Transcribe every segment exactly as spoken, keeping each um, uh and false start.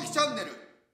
きチャンネル。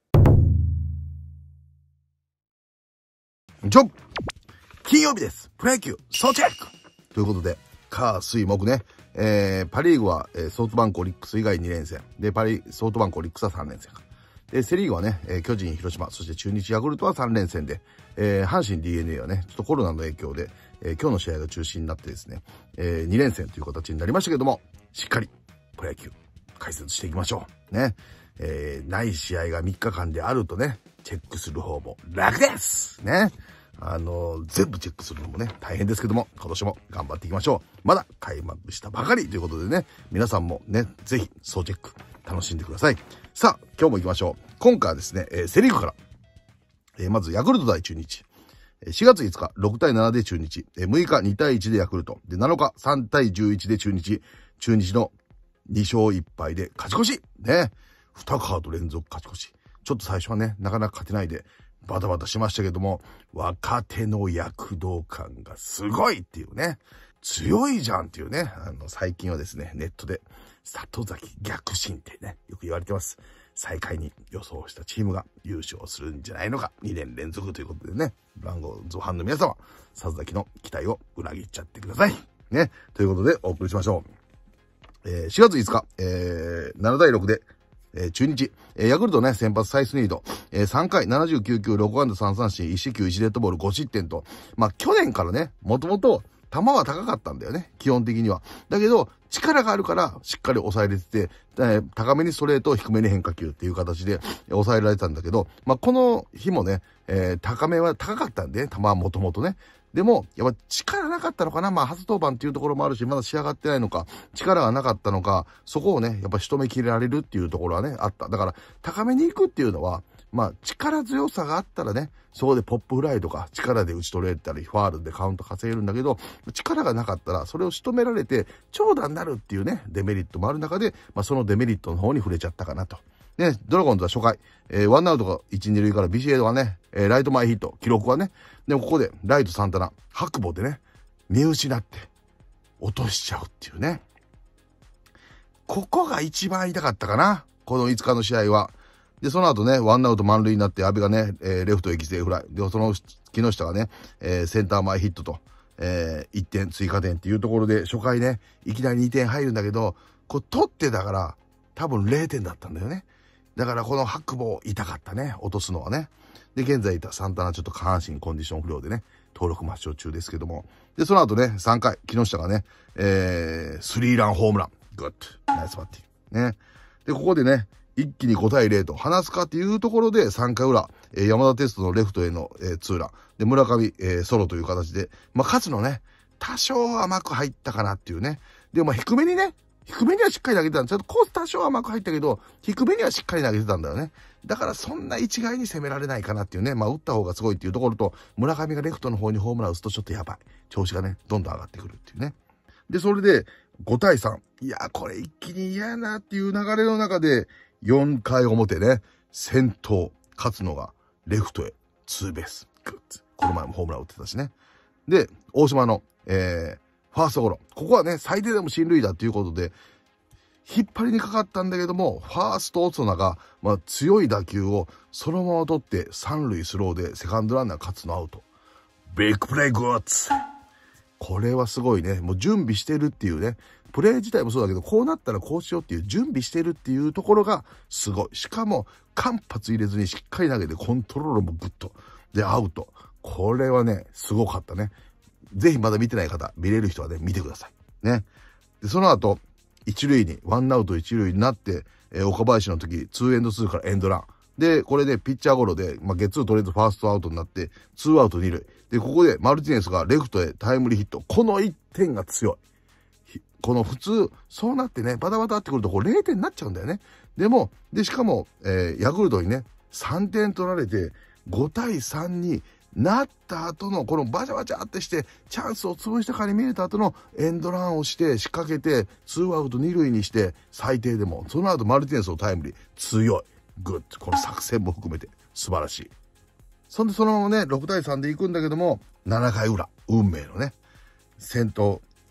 ちょ金曜日です。プロ野球総チェックということで、火水木ね、えー、パリーグは、えー、ソフトバンクオリックス以外に連戦で、パリソフトバンクオリックスはさん連戦か。でセリーグはね、えー、巨人広島、そして中日ヤクルトはさん連戦で、えー、阪神 ディーエヌエー はねちょっとコロナの影響で、えー、今日の試合が中止になってですね、えー、に連戦という形になりましたけども、しっかりプロ野球解説していきましょうね。えー、ない試合がみっかかんであるとね、チェックする方も楽ですね。あのー、全部チェックするのもね、大変ですけども、今年も頑張っていきましょう。まだ開幕したばかりということでね、皆さんもね、ぜひ総チェック楽しんでください。さあ、今日も行きましょう。今回はですね、えー、セリーグから、えー、まずヤクルト対中日。しがついつかろくたいななで中日、むいかにたいいちでヤクルト、でなのかさんたいじゅういちで中日、中日のにしょういっぱいで勝ち越しね。にカード連続勝ち越し。ちょっと最初はね、なかなか勝てないでバタバタしましたけども、若手の躍動感がすごいっていうね、強いじゃんっていうね、あの最近はですね、ネットで里崎逆進ってね、よく言われてます。最下位に予想したチームが優勝するんじゃないのか、にねん連続ということでね、ブランゴーズファンの皆様、里崎の期待を裏切っちゃってください。ね、ということでお送りしましょう。えー、しがついつか、えー、ななたいろくで、えー、中日、えー、ヤクルトね、先発サイスニード、えー、さんかいななじゅうきゅうきゅう、ろくあんださんさんしん、いちしきゅういちデッドボールごしってんと、まあ、去年からね、もともと球は高かったんだよね、基本的には。だけど、力があるから、しっかり抑えれてて、えー、高めにストレート、低めに変化球っていう形で抑えられてたんだけど、まあ、この日もね、えー、高めは高かったんで、球はもともとね。でも、やっぱ力なかったのかな、まあ、初登板っていうところもあるし、まだ仕上がってないのか、力がなかったのか、そこをね、やっぱ仕留めきれられるっていうところはね、あった。だから、高めに行くっていうのは、まあ、力強さがあったらね、そこでポップフライとか、力で打ち取れたり、ファールでカウント稼げるんだけど、力がなかったら、それを仕留められて、長打になるっていうね、デメリットもある中で、まあ、そのデメリットの方に触れちゃったかなと。ね、ドラゴンズは初回、えー、ワンアウトがいち、に塁からビシエドがね、えー、ライト前ヒット、記録はね、でもここでライトサンタナ、白母でね、見失って落としちゃうっていうね。ここが一番痛かったかな、このいつかの試合は。で、その後ね、ワンアウト満塁になって、阿部がね、えー、レフトへ犠牲フライ。で、その木下がね、えー、センター前ヒットと、えー、いってん追加点っていうところで、初回ね、いきなりにてん入るんだけど、こう取ってだから、多分れいてんだったんだよね。だからこの白母痛かったね、落とすのはね。で、現在いたサンタナちょっと下半身コンディション不良でね、登録抹消中ですけども。で、その後ね、さんかい、木下がね、えー、スリーランホームラン。グッド。ナイスバッティング。ね。で、ここでね、一気にごたいゼロと離すかっていうところでさんかいうら、えー、山田テストのレフトへの、えー、ツーラン。で、村上、えー、ソロという形で、まあ、勝つのね、多少甘く入ったかなっていうね。でも、まあ、低めにね、低めにはしっかり投げてたんですよ。コース多少甘く入ったけど、低めにはしっかり投げてたんだよね。だからそんな一概に攻められないかなっていうね。まあ打った方がすごいっていうところと、村上がレフトの方にホームラン打つとちょっとやばい。調子がね、どんどん上がってくるっていうね。で、それでごたいさん。いや、これ一気に嫌やなっていう流れの中で、よんかいおもてね、先頭、勝野がレフトへツーベース。グッズ。この前もホームラン打ってたしね。で、大島の、えー、ファーストゴロ。ここはね、最低でも進塁打っていうことで、引っ張りにかかったんだけども、ファーストオツナが、まあ、強い打球をそのまま取って、三塁スローでセカンドランナー勝つのアウト。ビッグプレイグッズ。これはすごいね。もう準備してるっていうね。プレイ自体もそうだけど、こうなったらこうしようっていう準備してるっていうところがすごい。しかも、間髪入れずにしっかり投げて、コントロールもグッと。で、アウト。これはね、すごかったね。ぜひまだ見てない方、見れる人はね、見てください。ね。で、その後、一塁に、ワンアウト一塁になって、えー、岡林の時、ツーエンドツーからエンドラン。で、これでピッチャーゴロで、まあ、ゲッツー取れずファーストアウトになって、ツーアウト二塁。で、ここでマルティネスがレフトへタイムリーヒット。このいってんが強い。この普通、そうなってね、バタバタってくると、これれいてんになっちゃうんだよね。でも、で、しかも、えー、ヤクルトにね、さんてん取られて、ごたいさんに、なった後の、このバチャバチャってして、チャンスを潰したかに見えた後のエンドランをして、仕掛けて、ツーアウト二塁にして、最低でも、その後マルティネスをタイムリー、強い。グッド。この作戦も含めて、素晴らしい。そんでそのままね、ろくたいさんで行くんだけども、ななかいうら、運命のね、先頭、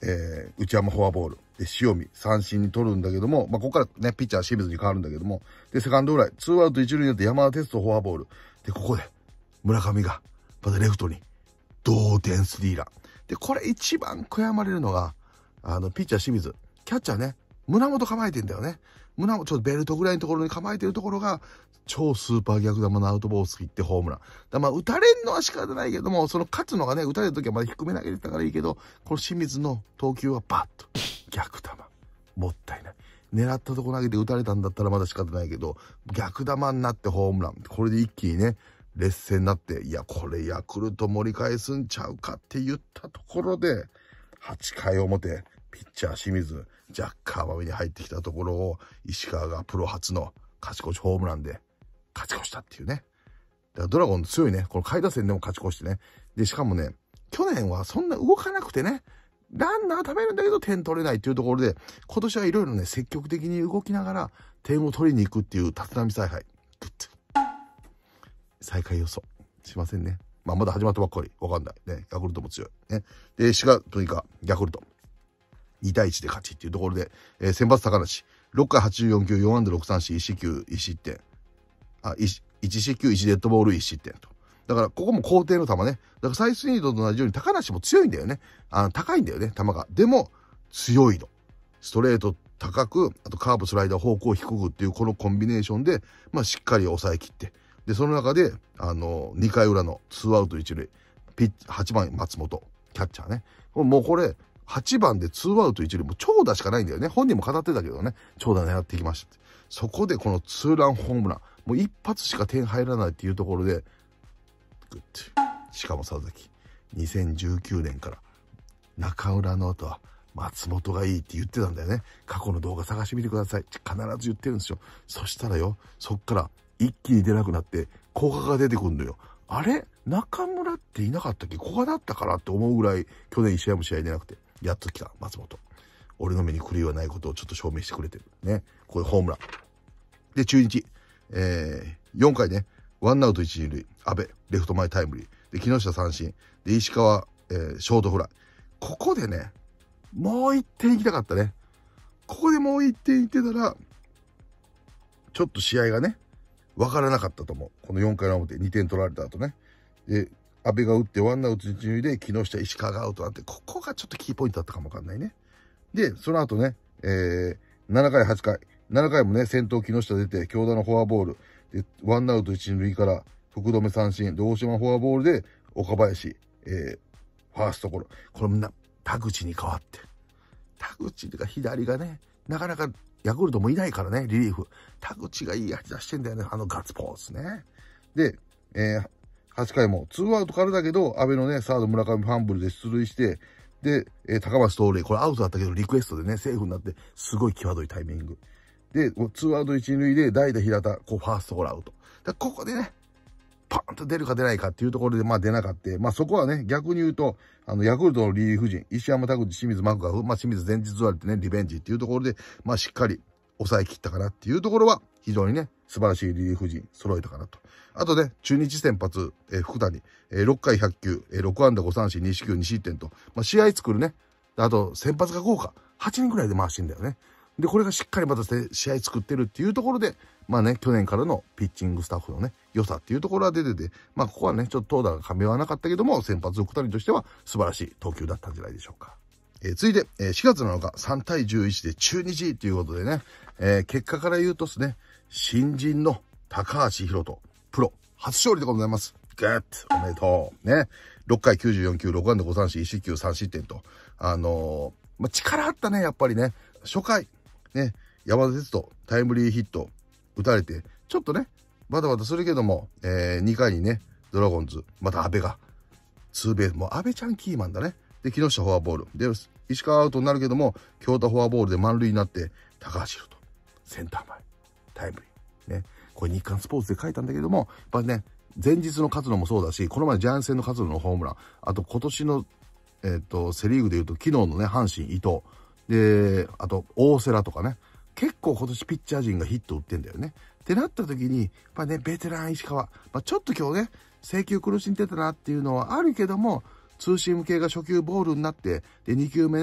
えー、内山フォアボール。で、塩見、三振に取るんだけども、まあ、ここからね、ピッチャー清水に変わるんだけども、で、セカンドフライ、ツーアウト一塁になって山田哲人フォアボール。で、ここで、村上が、またレフトに、同点スリーラン。で、これ一番悔やまれるのが、あの、ピッチャー清水、キャッチャーね、胸元構えてんだよね。胸元、ちょっとベルトぐらいのところに構えてるところが、超スーパー逆球のアウトボース切ってホームラン。だまあ、打たれんのは仕方ないけども、その勝つのがね、打たれるときはまだ低め投げてたからいいけど、この清水の投球はバッと、逆球。もったいない。狙ったとこ投げて打たれたんだったらまだ仕方ないけど、逆球になってホームラン。これで一気にね、劣勢になって、いや、これヤクルト盛り返すんちゃうかって言ったところで、はちかい表、ピッチャー清水、ジャッカー甘めに入ってきたところを、石川がプロ初の勝ち越しホームランで勝ち越したっていうね。だからドラゴン強いね。この下位打線でも勝ち越してね。で、しかもね、去年はそんな動かなくてね、ランナー食べるんだけど点取れないっていうところで、今年はいろいろね、積極的に動きながら点を取りに行くっていう立浪采配。グッド。最下位予想。しませんね。まあまだ始まったばっかり。わかんない。ね。ヤクルトも強い。ね。で、しがつとにか、ヤクルト。にたいいちで勝ちっていうところで、えー、先発高梨。ろっかいはちじゅうよんきゅう、よんあんだろくさんしん、いちしきゅう、いちしってん。あ、いちしきゅう、いちデッドボール、いちしってんと。だから、ここも高低の球ね。だからサイスニードと同じように高梨も強いんだよね。あの、高いんだよね、球が。でも、強いの。ストレート高く、あとカーブ、スライダー、方向低くっていうこのコンビネーションで、まあ、しっかり抑えきって。で、その中で、あの、にかい裏のツーアウトいち塁。ピッチ、はちばん松本、キャッチャーね。もうこれ、はちばんでツーアウトいち塁。もう長打しかないんだよね。本人も語ってたけどね。長打狙っていきました。そこでこのツーランホームラン。もう一発しか点入らないっていうところで、グッド。しかも佐々木。にせんじゅうきゅうねんから中浦の後は松本がいいって言ってたんだよね。過去の動画探してみてください。必ず言ってるんですよ。そしたらよ、そっから一気に出なくなって古賀が出てくるのよ。あれ中村っていなかったっけ？古賀だったかなって思うぐらい去年一試合も試合出なくて、やっと来た松本。俺の目に狂いはないことをちょっと証明してくれてる。ね。これホームラン。で、中日。えー、よんかいね。ワンアウトいち、に塁。阿部、レフト前タイムリー。で、木下三振。で、石川、えー、ショートフライ。ここでね、もう一点行きたかったね。ここでもう一点行ってたら、ちょっと試合がね、わからなかったと思う。このよんかいの表、にてん取られた後ね。で、阿部が打ってワンアウトいち、に塁で木下、石川がアウトなんて、ここがちょっとキーポイントだったかもわかんないね。で、その後ね、えー、ななかい、はちかい。ななかいもね、先頭木下出て、京田のフォアボール。で、ワンアウトいち、に塁から福留三振。で、大島フォアボールで岡林、えー、ファーストゴロ。これみんな、田口に変わって。田口が左がね、なかなかヤクルトもいないからね、リリーフ。田口がいい味出してんだよね、あのガッツポーズね。で、えー、はちかいもツーアウトからだけど、阿部のね、サード村上ファンブルで出塁して、で、えー、高松盗塁。これアウトだったけど、リクエストでね、セーフになって、すごい際どいタイミング。で、ツーアウトいち、に塁で代打平田、こう、ファーストゴロアウト。だここでね、パーンと出るか出ないかっていうところで、まあ出なかった。まあそこはね、逆に言うと、あの、ヤクルトのリリーフ陣、石山田口、清水マクが、まあ清水前日割れてね、リベンジっていうところで、まあしっかり抑え切ったかなっていうところは、非常にね、素晴らしいリリーフ陣揃えたかなと。あとね、中日先発、えー、福谷、えー、ろっかいひゃっきゅう、えー、ろくあんだごさんしん、にしきゅう、に失点と、まあ試合作るね。あと、先発が豪華。はちにんぐらいで回してんだよね。で、これがしっかりまたして試合作ってるっていうところで、まあね、去年からのピッチングスタッフのね、良さっていうところは出てて、まあここはね、ちょっと投打が噛み合わなかったけども、先発福谷としては素晴らしい投球だったんじゃないでしょうか。えー、続いて、えー、しがつなのか、さんたいじゅういちで中日ということでね、えー、結果から言うとですね、新人の高橋宏斗、プロ、初勝利でございます。ゲッツおめでとう。ね。ろっかいきゅうじゅうよんきゅう、ろくあんだごさんしん、いちしきゅう、さん失点と。あのー、まあ、力あったね、やっぱりね。初回、ね、山田哲人、タイムリーヒット、打たれて、ちょっとね、バタバタするけども、えー、にかいにね、ドラゴンズ、また安倍が、ツーベース、もう安倍ちゃんキーマンだね。で、木下フォアボール。で、石川アウトになるけども、京田フォアボールで満塁になって、高橋宏斗、センター前、タイムリー。ね。これ日刊スポーツで書いたんだけども、やっぱね、前日の勝野もそうだし、この前ジャイアンツ戦の勝野のホームラン、あと今年の、えっ、ー、と、セリーグで言うと、昨日のね、阪神伊藤、で、あと、大瀬良とかね、結構今年ピッチャー陣がヒット打ってんだよね。ってなった時に、やっぱね、ベテラン石川、まあ、ちょっと今日ね、制球苦しんでたなっていうのはあるけども、ツーシーム系が初球ボールになって、で、に球目ね、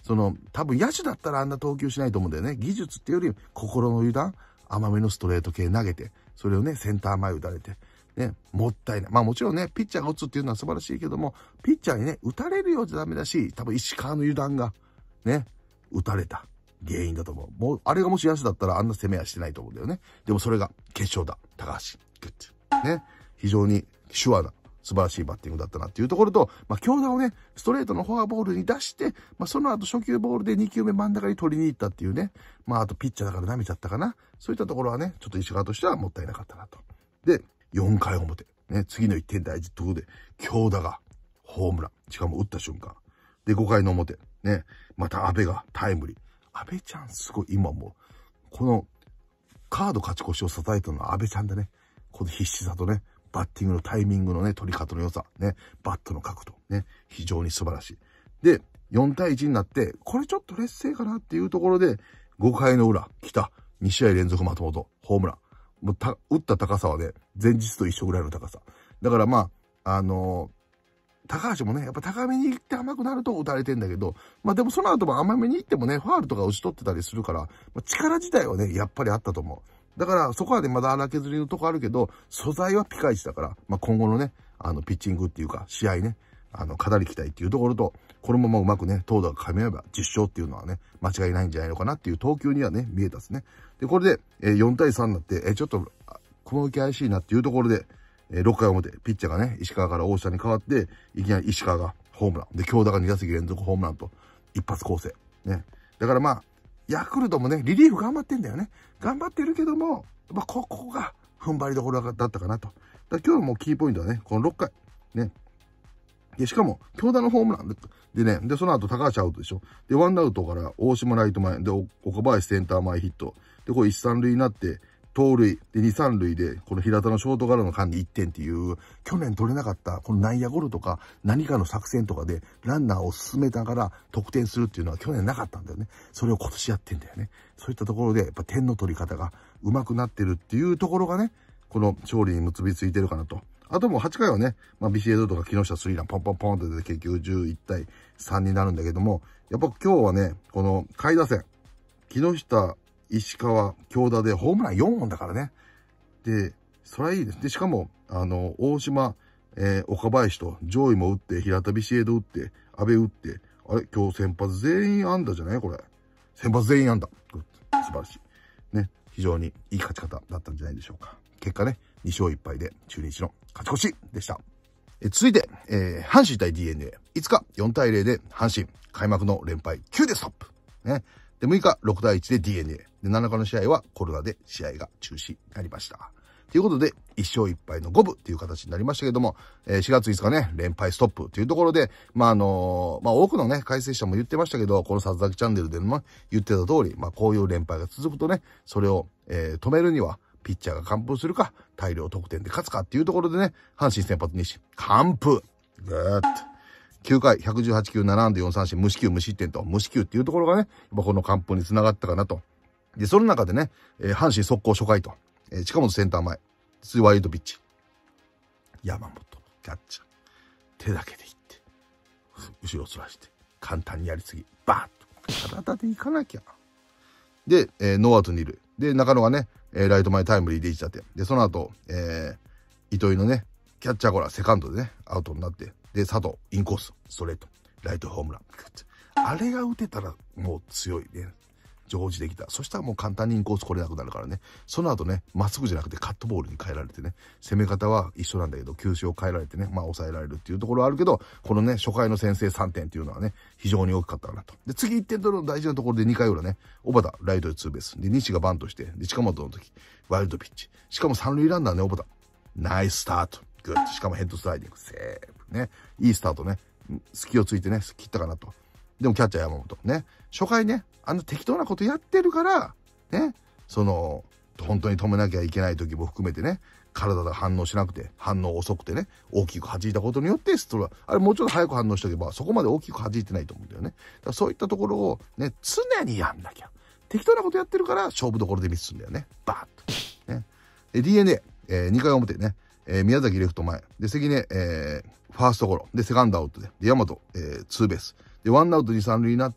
その、多分野手だったらあんな投球しないと思うんだよね。技術っていうより、心の油断、甘めのストレート系投げて、それをね、センター前打たれて、ね、もったいない。まあもちろんね、ピッチャーが打つっていうのは素晴らしいけども、ピッチャーにね、打たれるようじゃダメだし、多分石川の油断が、ね、打たれた原因だと思う。もう、あれがもし野手だったらあんな攻めはしてないと思うんだよね。でもそれが決勝だ。高橋。グッて。ね。非常に手話な、素晴らしいバッティングだったなっていうところと、まあ、強打をね、ストレートのフォアボールに出して、まあ、その後初球ボールでに球目真ん中に取りに行ったっていうね。まあ、あとピッチャーだから舐めちゃったかな。そういったところはね、ちょっと石川としてはもったいなかったなと。で、よんかい表。ね、次のいってん大事ってことで、強打がホームラン。しかも打った瞬間。で、ごかいの表。ね、また安倍がタイムリー。安倍ちゃんすごい、今もう、このカード勝ち越しを支えたのは安倍ちゃんだね。この必死さとね、バッティングのタイミングのね、取り方の良さ、ね、バットの角度、ね、非常に素晴らしい。で、よんたいいちになって、これちょっと劣勢かなっていうところで、ごかいの裏、来た。に試合連続松本、ホームラン。もうた、打った高さはね、前日と一緒ぐらいの高さ。だからまあ、あのー、高橋もね、やっぱ高めに行って甘くなると打たれてんだけど、まあでもその後も甘めに行ってもね、ファールとか打ち取ってたりするから、まあ、力自体はね、やっぱりあったと思う。だからそこはね、まだ荒削りのとこあるけど、素材はピカイチだから、まあ今後のね、あの、ピッチングっていうか、試合ね、あの、語りきたいっていうところと、このままうまくね、投打が噛み合えばじゅっ勝っていうのはね、間違いないんじゃないのかなっていう投球にはね、見えたですね。で、これで、えー、よんたいさんになって、えー、ちょっと、この受け怪しいなっていうところで、えー、ろっかい表、ピッチャーがね、石川から大下に変わって、いきなり石川がホームラン。で、京田がに打席連続ホームランと、一発構成。ね。だからまあ、ヤクルトもね、リリーフ頑張ってんだよね。頑張ってるけども、まあ、ここが踏ん張りどころだったかなと。だ今日もキーポイントはね、このろっかい。ね。で、しかも、京田のホームランで、でね、で、その後高橋アウトでしょ。で、ワンアウトから大島ライト前、で、岡林センター前ヒット。で、これ一三塁になって、盗塁。で、二三塁で、この平田のショートガラの間にいってんっていう、去年取れなかった、この内野ゴロとか、何かの作戦とかで、ランナーを進めながら得点するっていうのは去年なかったんだよね。それを今年やってんだよね。そういったところで、やっぱ点の取り方が上手くなってるっていうところがね、この勝利に結びついてるかなと。あともうはちかいはね、まあ、ビシエドとか木下スリーランポンポンポンって出て結局じゅういちたいさんになるんだけども、やっぱ今日はね、この下位打線、木下、石川、京田でホームランよんほんだからね。で、それはいいです。で、しかも、あの、大島、えー、岡林と上位も打って、平田ビシエド打って、阿部打って、あれ今日先発全員安打じゃないこれ。先発全員安打。素晴らしい。ね。非常にいい勝ち方だったんじゃないでしょうか。結果ね、に勝いっぱいで中日の勝ち越しでした。え続いて、えー、阪神対 ディーエヌエー。いつかよんたいゼロで阪神、開幕の連敗きゅうでストップ。ね。で、むいかろくたいいちで ディーエヌエー。で、なのかの試合はコロナで試合が中止になりました。ということで、いっ勝いっ敗の五分っていう形になりましたけども、えー、しがついつかね、連敗ストップというところで、まあ、あのー、まあ、多くのね、解説者も言ってましたけど、この里崎チャンネルでも言ってた通り、まあ、こういう連敗が続くとね、それを、えー、止めるには、ピッチャーが完封するか、大量得点で勝つかっていうところでね、阪神先発西、完封。ぐーっと。きゅうかい、ひゃくじゅうはち球、なな安打よん三振、無四球、無失点と、無四球っていうところがね、やっぱこの完封につながったかなと。で、その中でね、えー、阪神速攻初回と、えー、近本センター前、ツーワイルドピッチ。山本、キャッチャー。手だけでいって、後ろをそらして、簡単にやりすぎ、バーッと。体でいかなきゃ。で、えー、ノーアウト二塁。で、中野がね、えー、ライト前タイムリーでいち打点。で、その後、えー、糸井のね、キャッチャーゴロ、セカンドでね、アウトになって、で、佐藤、インコース、ストレート、ライトホームラン。あれが打てたらもう強いね。常時できた。そしたらもう簡単にインコース来れなくなるからね。その後ね、まっすぐじゃなくてカットボールに変えられてね、攻め方は一緒なんだけど、球種を変えられてね、まあ抑えられるっていうところはあるけど、このね、初回の先制さんてんっていうのはね、非常に大きかったかなと。で、次いってん取るの大事なところでにかい裏ね、小畑、ライトでツーベース。で、西がバントして、で、近本の時、ワイルドピッチ。しかも三塁ランナーね、小畑。ナイススタート。グッド。しかもヘッドスライディング。セーブ。ね。いいスタートね。隙をついてね、切ったかなと。でもキャッチャー山本。ね。初回ね、あの適当なことやってるから、ね。その、本当に止めなきゃいけない時も含めてね、体が反応しなくて、反応遅くてね、大きく弾いたことによってストラ、あれもうちょっと早く反応しとけば、そこまで大きく弾いてないと思うんだよね。だからそういったところをね、常にやんなきゃ。適当なことやってるから、勝負どころでミスするんだよね。バーッと。ね。で、ディーエヌエー、えー、にかい表ね、えー、宮崎レフト前。で、関根、えー、ファーストゴロ。で、セカンドアウトで。で、大和、えー、ツーベース。で、ワンアウトに三塁になって、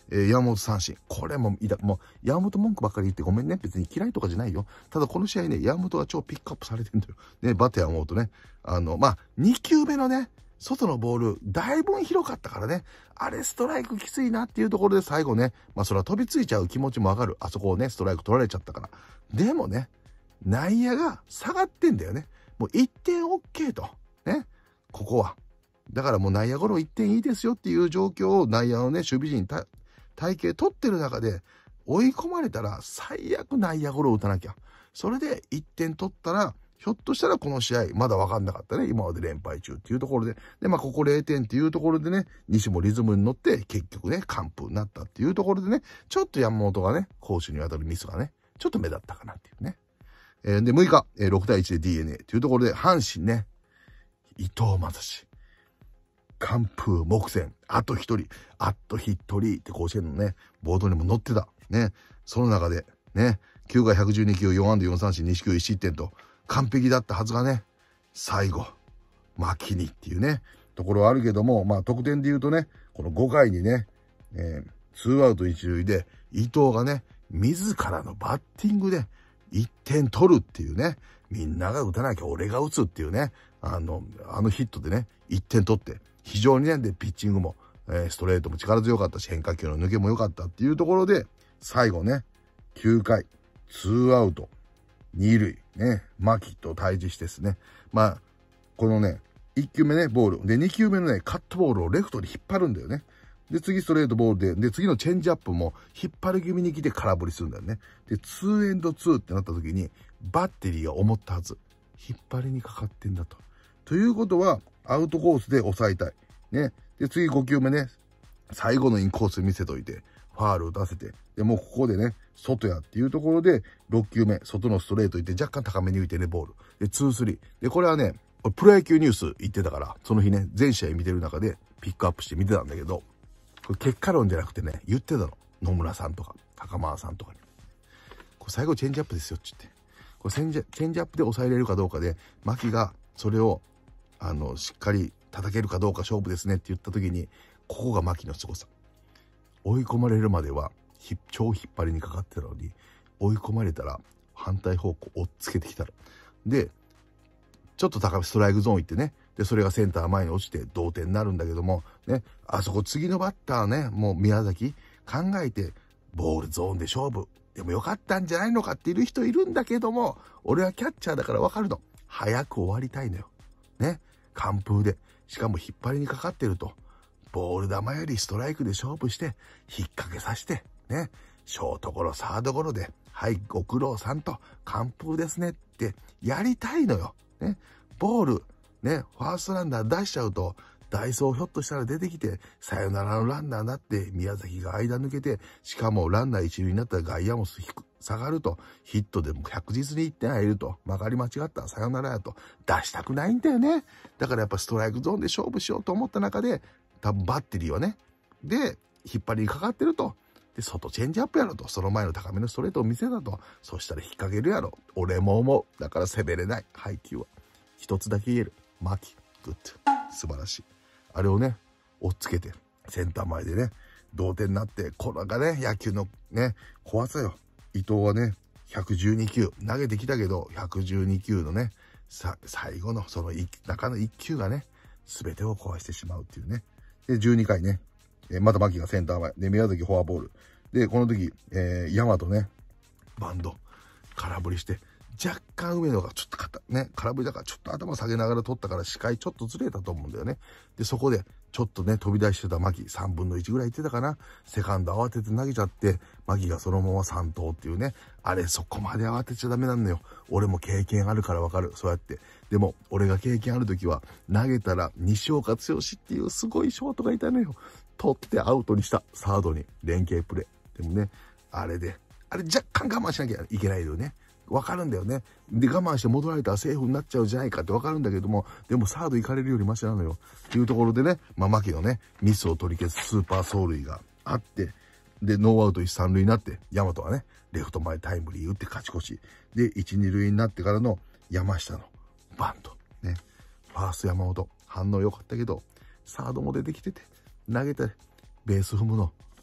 えー、山本三振。これも、いだ、もう、山本文句ばっかり言ってごめんね。別に嫌いとかじゃないよ。ただこの試合ね、山本が超ピックアップされてんだよ。ね、バッテ山本ね。あの、まあ、に球目のね、外のボール、だいぶ広かったからね。あれ、ストライクきついなっていうところで最後ね、まあ、それは飛びついちゃう気持ちもわかる。あそこをね、ストライク取られちゃったから。でもね、内野が下がってんだよね。もういってん OK と。ね。ここは。だからもう内野ゴロいってんいいですよっていう状況を内野のね、守備陣た体型取ってる中で追い込まれたら最悪内野ゴロを打たなきゃ。それでいってん取ったら、ひょっとしたらこの試合まだ分かんなかったね。今まで連敗中っていうところで。で、まあここぜろてんっていうところでね、西もリズムに乗って結局ね、完封になったっていうところでね、ちょっと山本がね、攻守にわたるミスがね、ちょっと目立ったかなっていうね。えー、で、むいか、えー、ろくたいいちで ディーエヌエー というところで、阪神ね、伊藤将司、完封目前、あと一人、あと一人って甲子園のね、ボードにも載ってた。ね。その中で、ね、きゅうかいひゃくじゅうにきゅう、よんあんだよんさんしん、にしきゅういちしってんと、完璧だったはずがね、最後、牧にっていうね、ところはあるけども、まあ得点で言うとね、このごかいにね、えー、ツーアウト一塁で、伊藤がね、自らのバッティングでいってん取るっていうね、みんなが打たなきゃ俺が打つっていうね、あの、あのヒットでね、いってん取って、非常にね、で、ピッチングも、えー、ストレートも力強かったし、変化球の抜けも良かったっていうところで、最後ね、きゅうかい、ツーアウト、にるい、ね、牧と対峙してですね、まあ、このね、いっきゅうめね、ボール。で、にきゅうめのね、カットボールをレフトに引っ張るんだよね。で、次ストレートボールで、で、次のチェンジアップも引っ張る気味に来て空振りするんだよね。で、ツーエンドツーってなった時に、バッテリーが思ったはず。引っ張りにかかってんだと。ということは、アウトコースで抑えたい。ね。で、次ごきゅうめね、最後のインコース見せといて、ファール打たせて、で、もうここでね、外やっていうところで、ろっきゅうめ、外のストレートいって若干高めに浮いてね、ボール。で、ツースリー。で、これはね、プロ野球ニュース言ってたから、その日ね、全試合見てる中でピックアップして見てたんだけど、これ結果論じゃなくてね、言ってたの。野村さんとか、高間さんとかに。これ最後チェンジアップですよ、って言って。これチェンジ、チェンジアップで抑えれるかどうかで、牧がそれを、あの、しっかり叩けるかどうか勝負ですねって言った時に、ここが牧の凄さ。追い込まれるまでは、超引っ張りにかかってたのに、追い込まれたら反対方向追っつけてきたら。で、ちょっと高めストライクゾーン行ってね。で、それがセンター前に落ちて同点になるんだけども、ね、あそこ次のバッターね、もう宮崎考えて、ボールゾーンで勝負。でもよかったんじゃないのかっている人いるんだけども、俺はキャッチャーだからわかるの。早く終わりたいのよ。ね。完封で。しかも引っ張りにかかってると。ボール球よりストライクで勝負して、引っ掛けさせて、ね。ショートゴロ、サードゴロで、はい、ご苦労さんと、完封ですねってやりたいのよ。ね。ボール、ね、ファーストランナー出しちゃうと、ダイソーひょっとしたら出てきて、サヨナラのランナーになって、宮崎が間抜けて、しかもランナー一塁になったら外野も下がると、ヒットでも確実にいってん入ると、曲がり間違ったらサヨナラやと、出したくないんだよね。だからやっぱストライクゾーンで勝負しようと思った中で、多分バッテリーはね、で、引っ張りにかかってると。で、外チェンジアップやろと。その前の高めのストレートを見せたと。そしたら引っ掛けるやろ。俺も思う。だから攻めれない。配球は。一つだけ言える。牧、グッド。素晴らしい。あれをね、追っつけて、センター前でね、同点になって、これがね、野球のね、怖さよ。伊藤はね、ひゃくじゅうにきゅう投げてきたけど、ひゃくじゅうにきゅうのね、さ、最後のその中のいっきゅうがね、全てを壊してしまうっていうね。で、じゅうにかいね、えー、また牧がセンター前。で、宮崎フォアボール。で、この時、えー、大和ね、バンド、空振りして、若干上野がちょっと肩、ね、空振りだからちょっと頭下げながら取ったから視界ちょっとずれたと思うんだよね。で、そこで、ちょっとね、飛び出してた牧、さんぶんのいちぐらい言ってたかな。セカンド慌てて投げちゃって、牧がそのままさんとうっていうね。あれ、そこまで慌てちゃダメなんだよ。俺も経験あるからわかる。そうやって。でも、俺が経験ある時は、投げたら西岡剛っていうすごいショートがいたのよ。取ってアウトにした。サードに連携プレー。でもね、あれで、あれ若干我慢しなきゃいけないよね。わかるんだよね。で、我慢して戻られたらセーフになっちゃうじゃないかってわかるんだけども、でもサード行かれるよりマシなのよ。っていうところでね、まあ、牧のね、ミスを取り消すスーパー走塁があって、で、ノーアウト一三塁になって、大和はね、レフト前タイムリー打って勝ち越し。で、一、二塁になってからの山下のバント。ね。ファースト山本、反応良かったけど、サードも出てきてて、投げて、ベース踏むの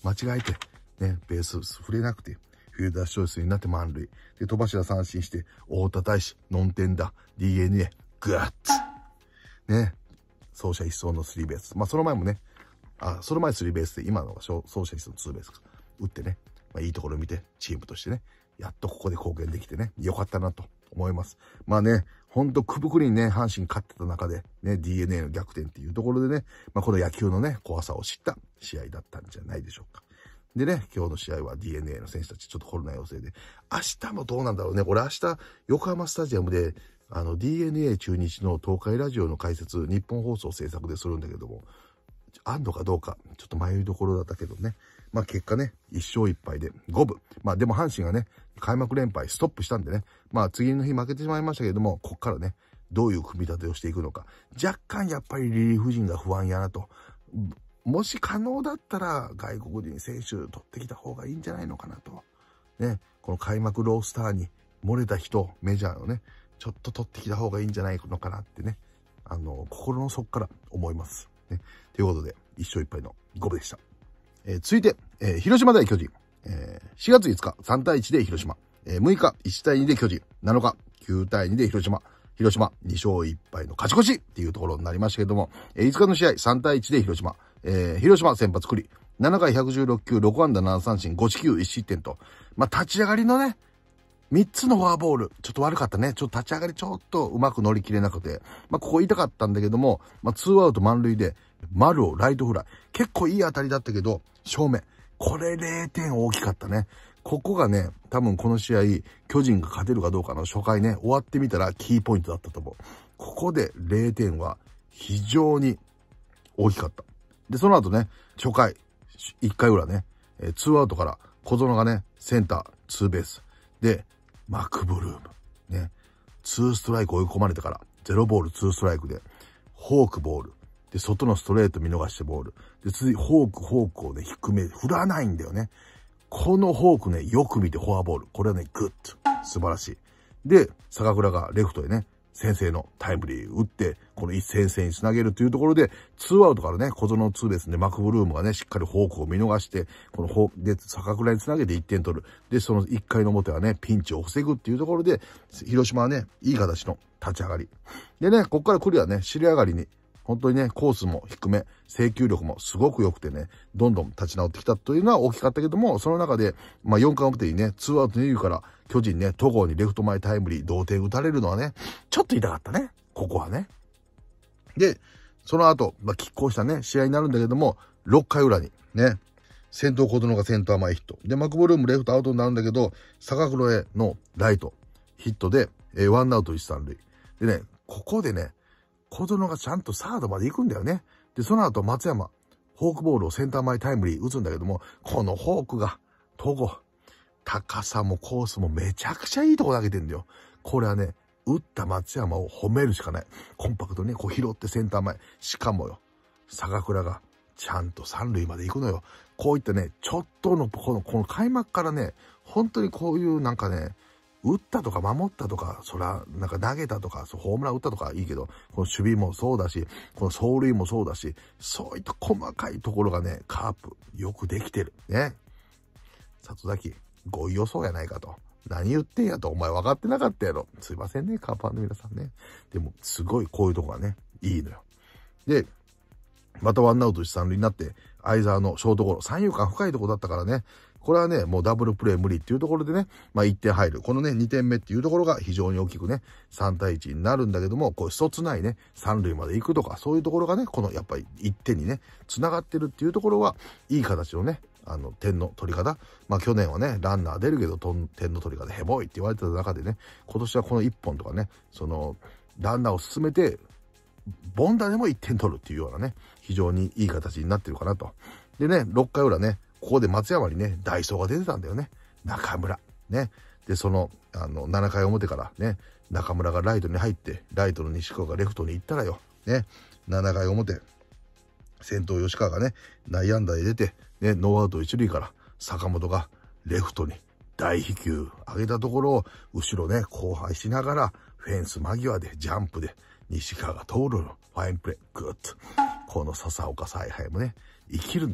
間違えて、ね、ベース触れなくて、フィルダーチョイスになって満塁。で、戸柱三振して、大田大志、ノンテンダ、ディーエヌエー、グッツ。ね。走者一掃のスリーベース。まあ、その前もね、あ、その前スリーベースで、今のは走者一掃のツーベース打ってね、まあ、いいところを見て、チームとしてね、やっとここで貢献できてね、よかったなと思います。まあね、ほんとくぶくりにね、阪神勝ってた中で、ね、ディーエヌエー の逆転っていうところでね、まあ、この野球のね、怖さを知った試合だったんじゃないでしょうか。でね、今日の試合は ディーエヌエー の選手たちちょっとコロナ陽性で、明日もどうなんだろうね。俺明日、横浜スタジアムで、あの ディーエヌエー 中日の東海ラジオの解説、日本放送制作でするんだけども、あんのかどうか、ちょっと迷いどころだったけどね。まあ結果ね、いっ勝いっ敗でごぶ。まあでも阪神がね、開幕連敗ストップしたんでね、まあ次の日負けてしまいましたけども、こっからね、どういう組み立てをしていくのか。若干やっぱりリリーフ陣が不安やなと。もし可能だったら外国人選手取ってきた方がいいんじゃないのかなと。ね、この開幕ロースターに漏れた人、メジャーのね、ちょっと取ってきた方がいいんじゃないのかなってね、あの、心の底から思います。ね、ということで、いっ勝いっ敗のごぶでした。えー、続いて、えー、広島対巨人。えー、しがついつかさんたいいちで広島。えー、むいかいちたいにで巨人。なのかきゅうたいにで広島。広島に勝いっ敗の勝ち越しっていうところになりましたけども、えー、いつかの試合さんたいいちで広島。えー、広島先発栗。ななかいひゃくじゅうろっきゅう、ろくあんだななさんしん、ごしきゅういちしってんと。まあ、立ち上がりのね、みっつのフォアボール。ちょっと悪かったね。ちょっと立ち上がりちょっとうまく乗り切れなくて。まあ、ここ痛かったんだけども、まあ、ツーアウト満塁で、丸をライトフライ。結構いい当たりだったけど、正面。これれいてん大きかったね。ここがね、多分この試合、巨人が勝てるかどうかの初回ね、終わってみたらキーポイントだったと思う。ここでれいてんは非常に大きかった。で、その後ね、初回、いっかい裏ね、えー、ツーアウトから小園がね、センター、ツーベース。で、マクブルーム。ね、ツーストライク追い込まれてから、ゼロボールツーストライクで、フォークボール。で、外のストレート見逃してボール。で、次、フォーク、フォークをね、低め、振らないんだよね。このフォークね、よく見てフォアボール。これはね、グッと。素晴らしい。で、坂倉がレフトへね、先制のタイムリー打って、この一先制につなげるというところで、ツーアウトからね、小園のツーベースでマクブルームがね、しっかりフォークを見逃して、このフォークで坂倉につなげていってん取る。で、そのいっかいの表はね、ピンチを防ぐっていうところで、広島はね、いい形の立ち上がり。でね、こっから来るはね、尻上がりに、本当にね、コースも低め、制球力もすごく良くてね、どんどん立ち直ってきたというのは大きかったけども、その中で、まあよんかい表にね、ツーアウトに塁から巨人ね、戸郷にレフト前タイムリー、同点打たれるのはね、ちょっと痛かったね。ここはね。で、その後、まあ拮抗したね、試合になるんだけども、ろっかい裏にね、先頭小園がセンター前ヒット。で、マクブルームレフトアウトになるんだけど、坂倉へのライト、ヒットで、えー、ワンアウト一三塁。でね、ここでね、小園がちゃんとサードまで行くんだよね。で、その後松山、フォークボールをセンター前タイムリー打つんだけども、このフォークが、戸郷、高さもコースもめちゃくちゃいいとこ投げてんだよ。これはね、打った松山を褒めるしかない。コンパクトにね、こう拾ってセンター前。しかもよ、坂倉がちゃんと三塁まで行くのよ。こういったね、ちょっとの、この、この開幕からね、本当にこういうなんかね、打ったとか守ったとか、そら、なんか投げたとか、ホームラン打ったとかいいけど、この守備もそうだし、この走塁もそうだし、そういった細かいところがね、カープ、よくできてる。ね。里崎、ご意予想やないかと。何言ってんやと、お前分かってなかったやろ。すいませんね、カープファンの皆さんね。でも、すごいこういうとこがね、いいのよ。で、またワンアウト一三塁になって、相沢のショートゴロ、三遊間深いとこだったからね、これはね、もうダブルプレー無理っていうところでね、まあいってん入る。このね、にてんめっていうところが非常に大きくね、さんたいいちになるんだけども、こう、一つないね、三塁まで行くとか、そういうところがね、このやっぱりいってんにね、繋がってるっていうところは、いい形のね、あの、点の取り方。まあ去年はね、ランナー出るけど、点の取り方ヘボいって言われてた中でね、今年はこのいっぽんとかね、その、ランナーを進めて、凡打でもいってん取るっていうようなね、非常にいい形になってるかなと。でね、ろっかい裏ね、ここで松山にね、ダイソーが出てたんだよね。中村。ね。で、その、あの、ななかい表からね、中村がライトに入って、ライトの西川がレフトに行ったらよ。ね。ななかい表、先頭吉川がね、内野安打で出て、ね、ノーアウト一塁から、坂本がレフトに大飛球上げたところを、後ろね、後輩しながら、フェンス間際でジャンプで、西川が通るの。ファインプレー。グッと。この笹岡采配もね、生きるんだよ。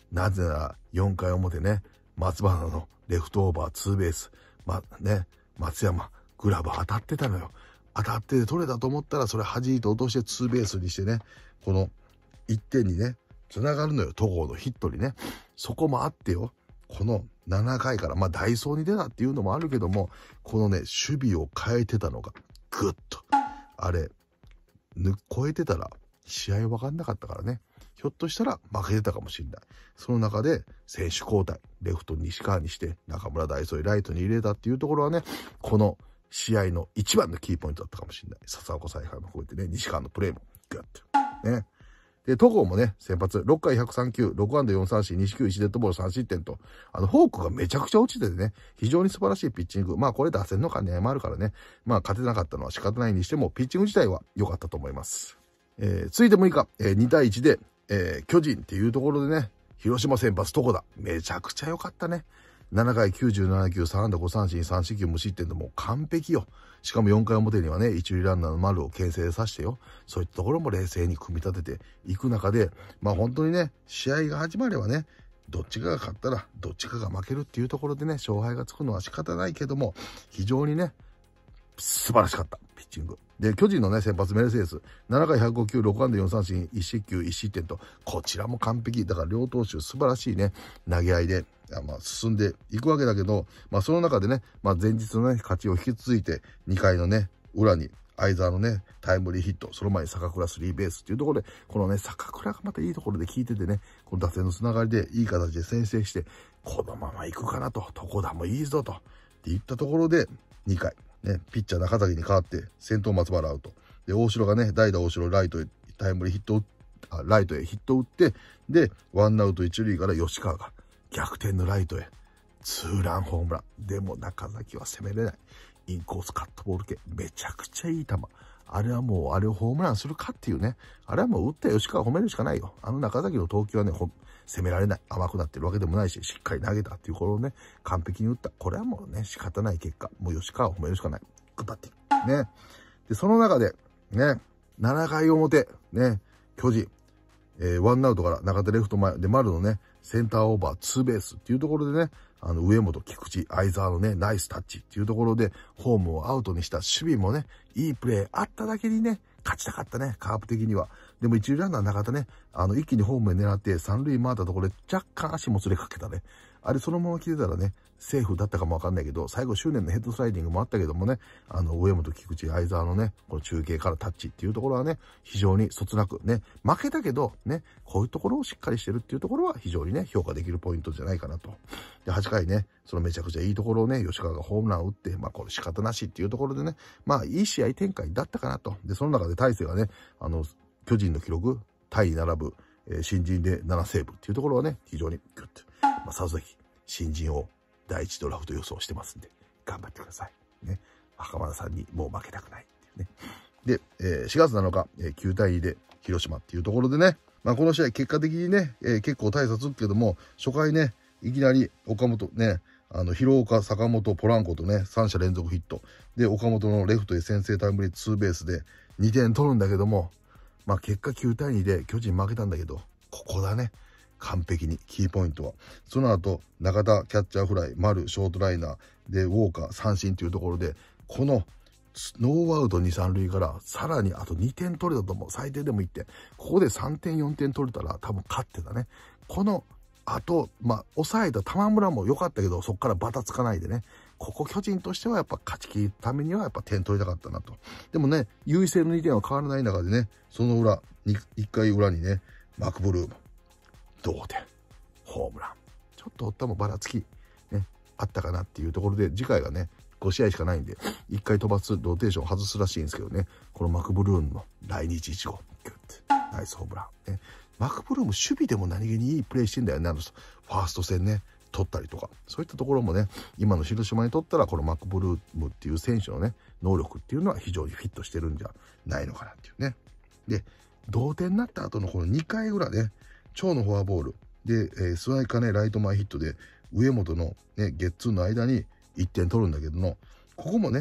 なぜならよんかい表ね、松原のレフトオーバーツーベース、ま、ね、松山、グラブ当たってたのよ。当たって取れたと思ったら、それ弾いて落としてツーベースにしてね、このいってんにね、繋がるのよ、戸郷のヒットにね。そこもあってよ、このななかいから、まあダイソーに出たっていうのもあるけども、このね、守備を変えてたのが、ぐっと、あれ、ぬ、超えてたら、試合分かんなかったからね。ひょっとしたら負けてたかもしれない。その中で選手交代、レフト西川にして、中村大輔ライトに入れたっていうところはね、この試合の一番のキーポイントだったかもしれない。笹岡采配も含めてね、西川のプレーもグッと。ね。で、戸郷もね、先発、ろっかいひゃくさんきゅう、ろくあんだよんさんしん、にしきゅういちデッドボールさんしってんと、あの、フォークがめちゃくちゃ落ちててね、非常に素晴らしいピッチング。まあ、これ打線の兼ね合いもあるからね、まあ、勝てなかったのは仕方ないにしても、ピッチング自体は良かったと思います。えー、続いてむいか、えー、にたいいちで、えー、巨人っていうところでね、広島先発床田、めちゃくちゃ良かったね。ななかいきゅうじゅうななきゅう、さんあんだごさんしん、さんしんきゅう無失点でもう完璧よ。しかもよんかい表にはね、一塁ランナーの丸を牽制させてよ。そういったところも冷静に組み立てていく中で、まあ本当にね、試合が始まればね、どっちかが勝ったらどっちかが負けるっていうところでね、勝敗がつくのは仕方ないけども、非常にね、素晴らしかった、ピッチング。で、巨人のね、先発メルセデス、ななかいひゃくごきゅう、ろくあんだよんさんしん、いちしっきゅう、いち失点と、こちらも完璧。だから両投手素晴らしいね、投げ合いで、まあ、進んでいくわけだけど、まあ、その中でね、まあ、前日のね、勝ちを引き続いて、にかいのね、裏に、相沢のね、タイムリーヒット、その前に坂倉スリーベースっていうところで、このね、坂倉がまたいいところで効いててね、この打線のつながりでいい形で先制して、このまま行くかなと、床田もいいぞと、っていったところで、にかい。ね、ピッチャー中崎に代わって、先頭松原アウト。で、大城がね、代打大城ライトへタイムリーヒットあ、ライトへヒットを打って、で、ワンアウト一塁から吉川が逆転のライトへ、ツーランホームラン。でも中崎は攻めれない。インコースカットボール系、めちゃくちゃいい球。あれはもう、あれをホームランするかっていうね。あれはもう打った吉川を褒めるしかないよ。あの中崎の投球はね、攻められない。甘くなってるわけでもないし、しっかり投げたっていうことをね、完璧に打った。これはもうね、仕方ない結果。もう吉川を褒めるしかない。グッバッティング。ね。で、その中で、ね、ななかい表、ね、巨人、えー、ワンアウトから中手レフト前で丸のね、センターオーバーツーベースっていうところでね、あの、上本、菊池、相沢のね、ナイスタッチっていうところで、ホームをアウトにした守備もね、いいプレーあっただけにね、勝ちたかったね、カープ的には。でも一塁ランナー中田ね、あの、一気にホームへ狙って三塁回ったところで若干足もつれかけたね。あれそのまま来てたらね、セーフだったかもわかんないけど、最後執念のヘッドスライディングもあったけどもね、あの、上本、菊池、相沢のね、この中継からタッチっていうところはね、非常にそつなくね、負けたけど、ね、こういうところをしっかりしてるっていうところは非常にね、評価できるポイントじゃないかなと。で、はちかいね、そのめちゃくちゃいいところをね、吉川がホームランを打って、まあこれ仕方なしっていうところでね、まあいい試合展開だったかなと。で、その中で大勢がね、あの、巨人の記録、タイに並ぶ、えー、新人でななセーブっていうところはね、非常にグッと。まあ、さぞき、新人をだいいちドラフト予想してますんで、頑張ってください。ね。袴田さんにもう負けたくないっていうね。で、えー、しがつなのか、えー、きゅうたいにで広島っていうところでね、まあこの試合結果的にね、えー、結構大差つくけども、初回ね、いきなり岡本ね、あの、広岡、坂本、ポランコとね、さんしゃ連続ヒット。で、岡本のレフトへ先制タイムリーツーベースでにてん取るんだけども、まあ結果きゅうたいにで巨人負けたんだけど、ここだね。完璧に、キーポイントは。その後、中田キャッチャーフライ、丸ショートライナー、で、ウォーカー三振というところで、このノーアウトに、さん塁から、さらにあとにてん取れたと思う。最低でもいってん。ここでさんてん、よんてん取れたら多分勝ってたね。この後、まあ、抑えた玉村も良かったけど、そこからバタつかないでね。ここ巨人としてはやっぱ勝ち切るためにはやっぱ点取りたかったなと。でもね、優位性のにてんは変わらない中でね、その裏、いっかい裏にね、マクブルーム。同点、ホームラン。ちょっとおったもばらつき、ね、あったかなっていうところで、次回がね、ごしあいしかないんで、いっかい飛ばす、ローテーション外すらしいんですけどね、このマクブルームの来日いち号、グッて、ナイスホームラン。ね、マクブルーム、守備でも何気にいいプレーしてんだよね、あの人。ファースト戦ね、取ったりとか、そういったところもね、今の広島にとったら、このマクブルームっていう選手のね、能力っていうのは非常にフィットしてるんじゃないのかなっていうね。で、同点になった後のこのにかい裏ね、長のフォアボールで、えー、スワイカね、ライト前ヒットで、上本のね、ゲッツーの間にいってん取るんだけどの、ここもね、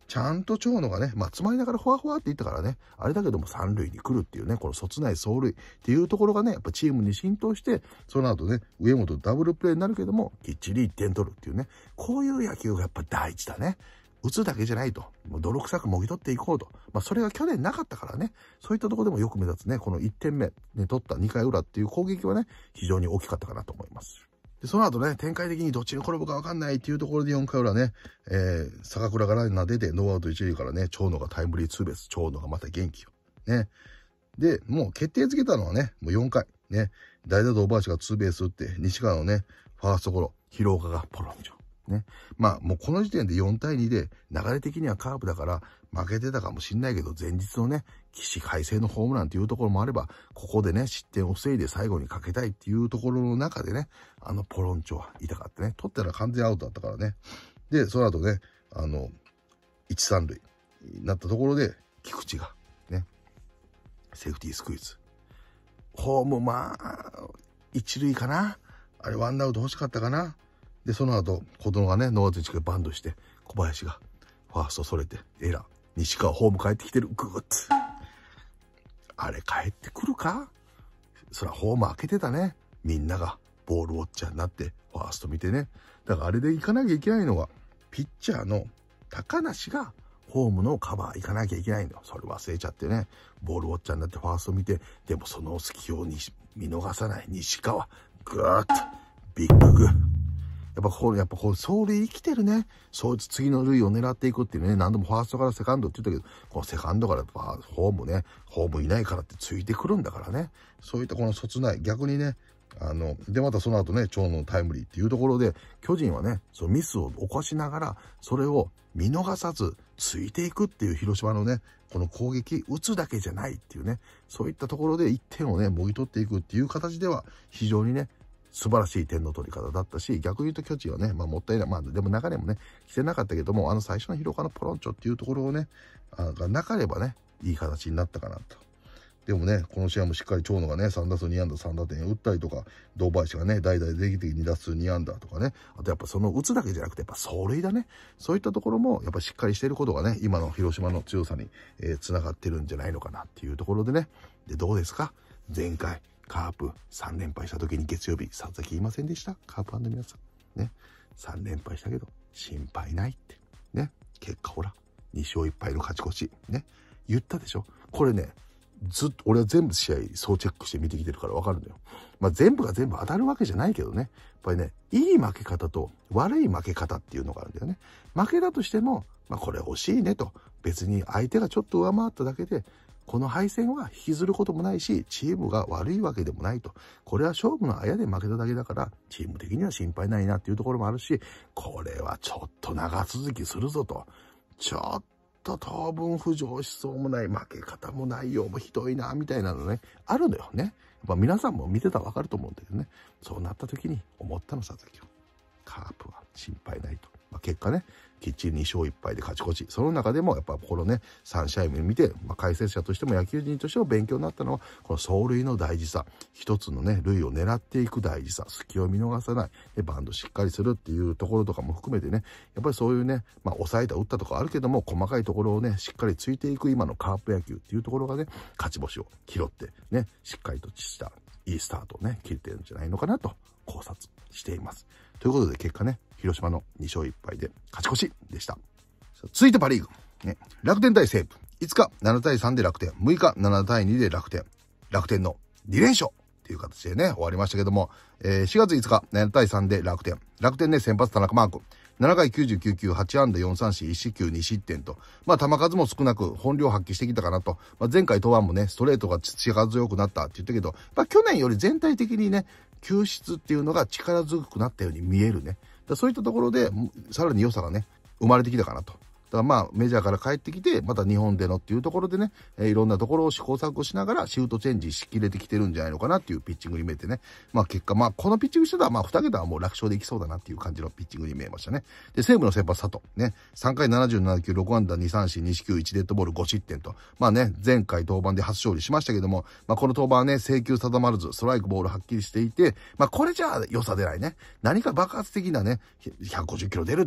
ちゃんと長野がね、まあ、詰まりながらふわふわっていったからね、あれだけども三塁に来るっていうね、このそつない走塁っていうところがね、やっぱチームに浸透して、その後ね、上本ダブルプレーになるけども、きっちりいってん取るっていうね、こういう野球がやっぱ大事だね。打つだけじゃないと。もう泥臭くもぎ取っていこうと。まあ、それが去年なかったからね、そういったところでもよく目立つね、このいってんめ、ね、取ったにかい裏っていう攻撃はね、非常に大きかったかなと思います。で、その後ね、展開的にどっちに転ぶかわかんないっていうところでよんかい裏ね、えー、坂倉がランナー出て、ノーアウト一塁からね、長野がタイムリーツーベース、長野がまた元気を。ね。で、もう決定づけたのはね、もうよんかい。ね。代打堂林がツーベース打って、西川のね、ファーストゴロ、広岡がポロンジョ。ね。まあ、もうこの時点でよんたいにで、流れ的にはカープだから負けてたかもしんないけど、前日のね、起死回生のホームランっていうところもあれば、ここでね、失点を防いで最後にかけたいっていうところの中でね、あのポロンチョは痛かったね。取ったら完全アウトだったからね。で、その後ね、あの、いち、さん塁になったところで、菊池が、ね、セーフティースクイズ。ホーム、まあ、一塁かな。あれ、ワンアウト欲しかったかな。で、その後、子供がね、ノーアウトいち塁バンドして、小林がファーストそれて、エラー。西川ホーム帰ってきてる。グーッと。あれ帰ってくるか？そらホーム開けてたね。みんながボールウォッチャーになって、ファースト見てね。だからあれで行かなきゃいけないのが、ピッチャーの高梨がホームのカバー行かなきゃいけないの。それ忘れちゃってね。ボールウォッチャーになってファースト見て、でもその隙をに見逃さない西川。グーッと。ビッググー。やっぱこう、やっぱこう、走塁生きてるね。そう、次の塁を狙っていくっていうね、何度もファーストからセカンドって言ったけど、このセカンドからホームね、ホームいないからってついてくるんだからね。そういったこのそつない、逆にね、あの、で、またその後ね、長野のタイムリーっていうところで、巨人はね、そのミスを起こしながら、それを見逃さず、ついていくっていう広島のね、この攻撃、打つだけじゃないっていうね、そういったところでいってんをね、もぎ取っていくっていう形では、非常にね、素晴らしい点の取り方だったし、逆に言うと巨人はね、まあもったいない。まあでも流れもね、来てなかったけども、あの最初の広岡のポロンチョっていうところをね、あがなければね、いい形になったかなと。でもね、この試合もしっかり長野がね、さんだすうにあんださんだてん打ったりとか、堂林がね、代々できてにだすうにあんだとかね、あとやっぱその打つだけじゃなくて、やっぱ走塁だね。そういったところも、やっぱしっかりしていることがね、今の広島の強さに、えー、つながってるんじゃないのかなっていうところでね。で、どうですか？前回。カープさんれんぱいした時に月曜日、佐々木言いませんでした？カープファンの皆さん。ね。さんれんぱいしたけど、心配ないって。ね。結果ほら、にしょういっぱいの勝ち越し。ね。言ったでしょ？これね、ずっと、俺は全部試合、総チェックして見てきてるからわかるのよ。まあ全部が全部当たるわけじゃないけどね。やっぱりね、いい負け方と悪い負け方っていうのがあるんだよね。負けだとしても、まあこれ惜しいねと。別に相手がちょっと上回っただけで、この敗戦は引きずることもないし、チームが悪いわけでもないと。これは勝負のあやで負けただけだから、チーム的には心配ないなっていうところもあるし、これはちょっと長続きするぞと。ちょっと当分浮上しそうもない、負け方も内容もひどいな、みたいなのね、あるのよね。やっぱ皆さんも見てたらわかると思うんだけどね。そうなった時に思ったの、佐々木は。カープは心配ないと。まあ、結果ね、きっちりにしょういっぱいで勝ち越し。その中でもやっぱこのね、さんしあいめ見て、まあ、解説者としても野球人としても勉強になったのは、この走塁の大事さ。一つのね、塁を狙っていく大事さ。隙を見逃さない。で、バンドしっかりするっていうところとかも含めてね、やっぱりそういうね、まあ、抑えた、打ったとかあるけども、細かいところをね、しっかりついていく今のカープ野球っていうところがね、勝ち星を拾って、ね、しっかりとした、いいスタートをね、切ってるんじゃないのかなと考察しています。ということで結果ね、広島のにしょういっぱいで勝ち越しでした。続いてパリーグ。ね、楽天対西武。いつかななたいさんで楽天。むいかななたいにで楽天。楽天のにれんしょうっていう形でね、終わりましたけども、えー、しがついつかななたいさんで楽天。楽天ね、先発田中マーク。ななかいきゅうじゅうきゅうきゅう、はちあんだよんさんしん、いちしっきゅうにしってんと。まあ、球数も少なく本領発揮してきたかなと。まあ、前回登板もね、ストレートが力強くなったって言ったけど、まあ、去年より全体的にね、球質っていうのが力強くなったように見えるね。だそういったところで、さらに良さがね、生まれてきたかなと。だからまあ、メジャーから帰ってきて、また日本でのっていうところでね、えー、いろんなところを試行錯誤しながら、シフトチェンジしきれてきてるんじゃないのかなっていうピッチングに見えてね。まあ結果、まあこのピッチングしてたら、まあに桁はもう楽勝でいきそうだなっていう感じのピッチングに見えましたね。で、西武の先発佐藤。ね、さんかいななじゅうななきゅう、ろくあんだにさんしん、にしきゅういちデッドボールごしってんと。まあね、前回登板で初勝利しましたけども、まあこの登板はね、制球定まらず、ストライクボールはっきりしていて、まあこれじゃあ良さ出ないね。何か爆発的なね、ひゃくごじゅっキロ出るとか、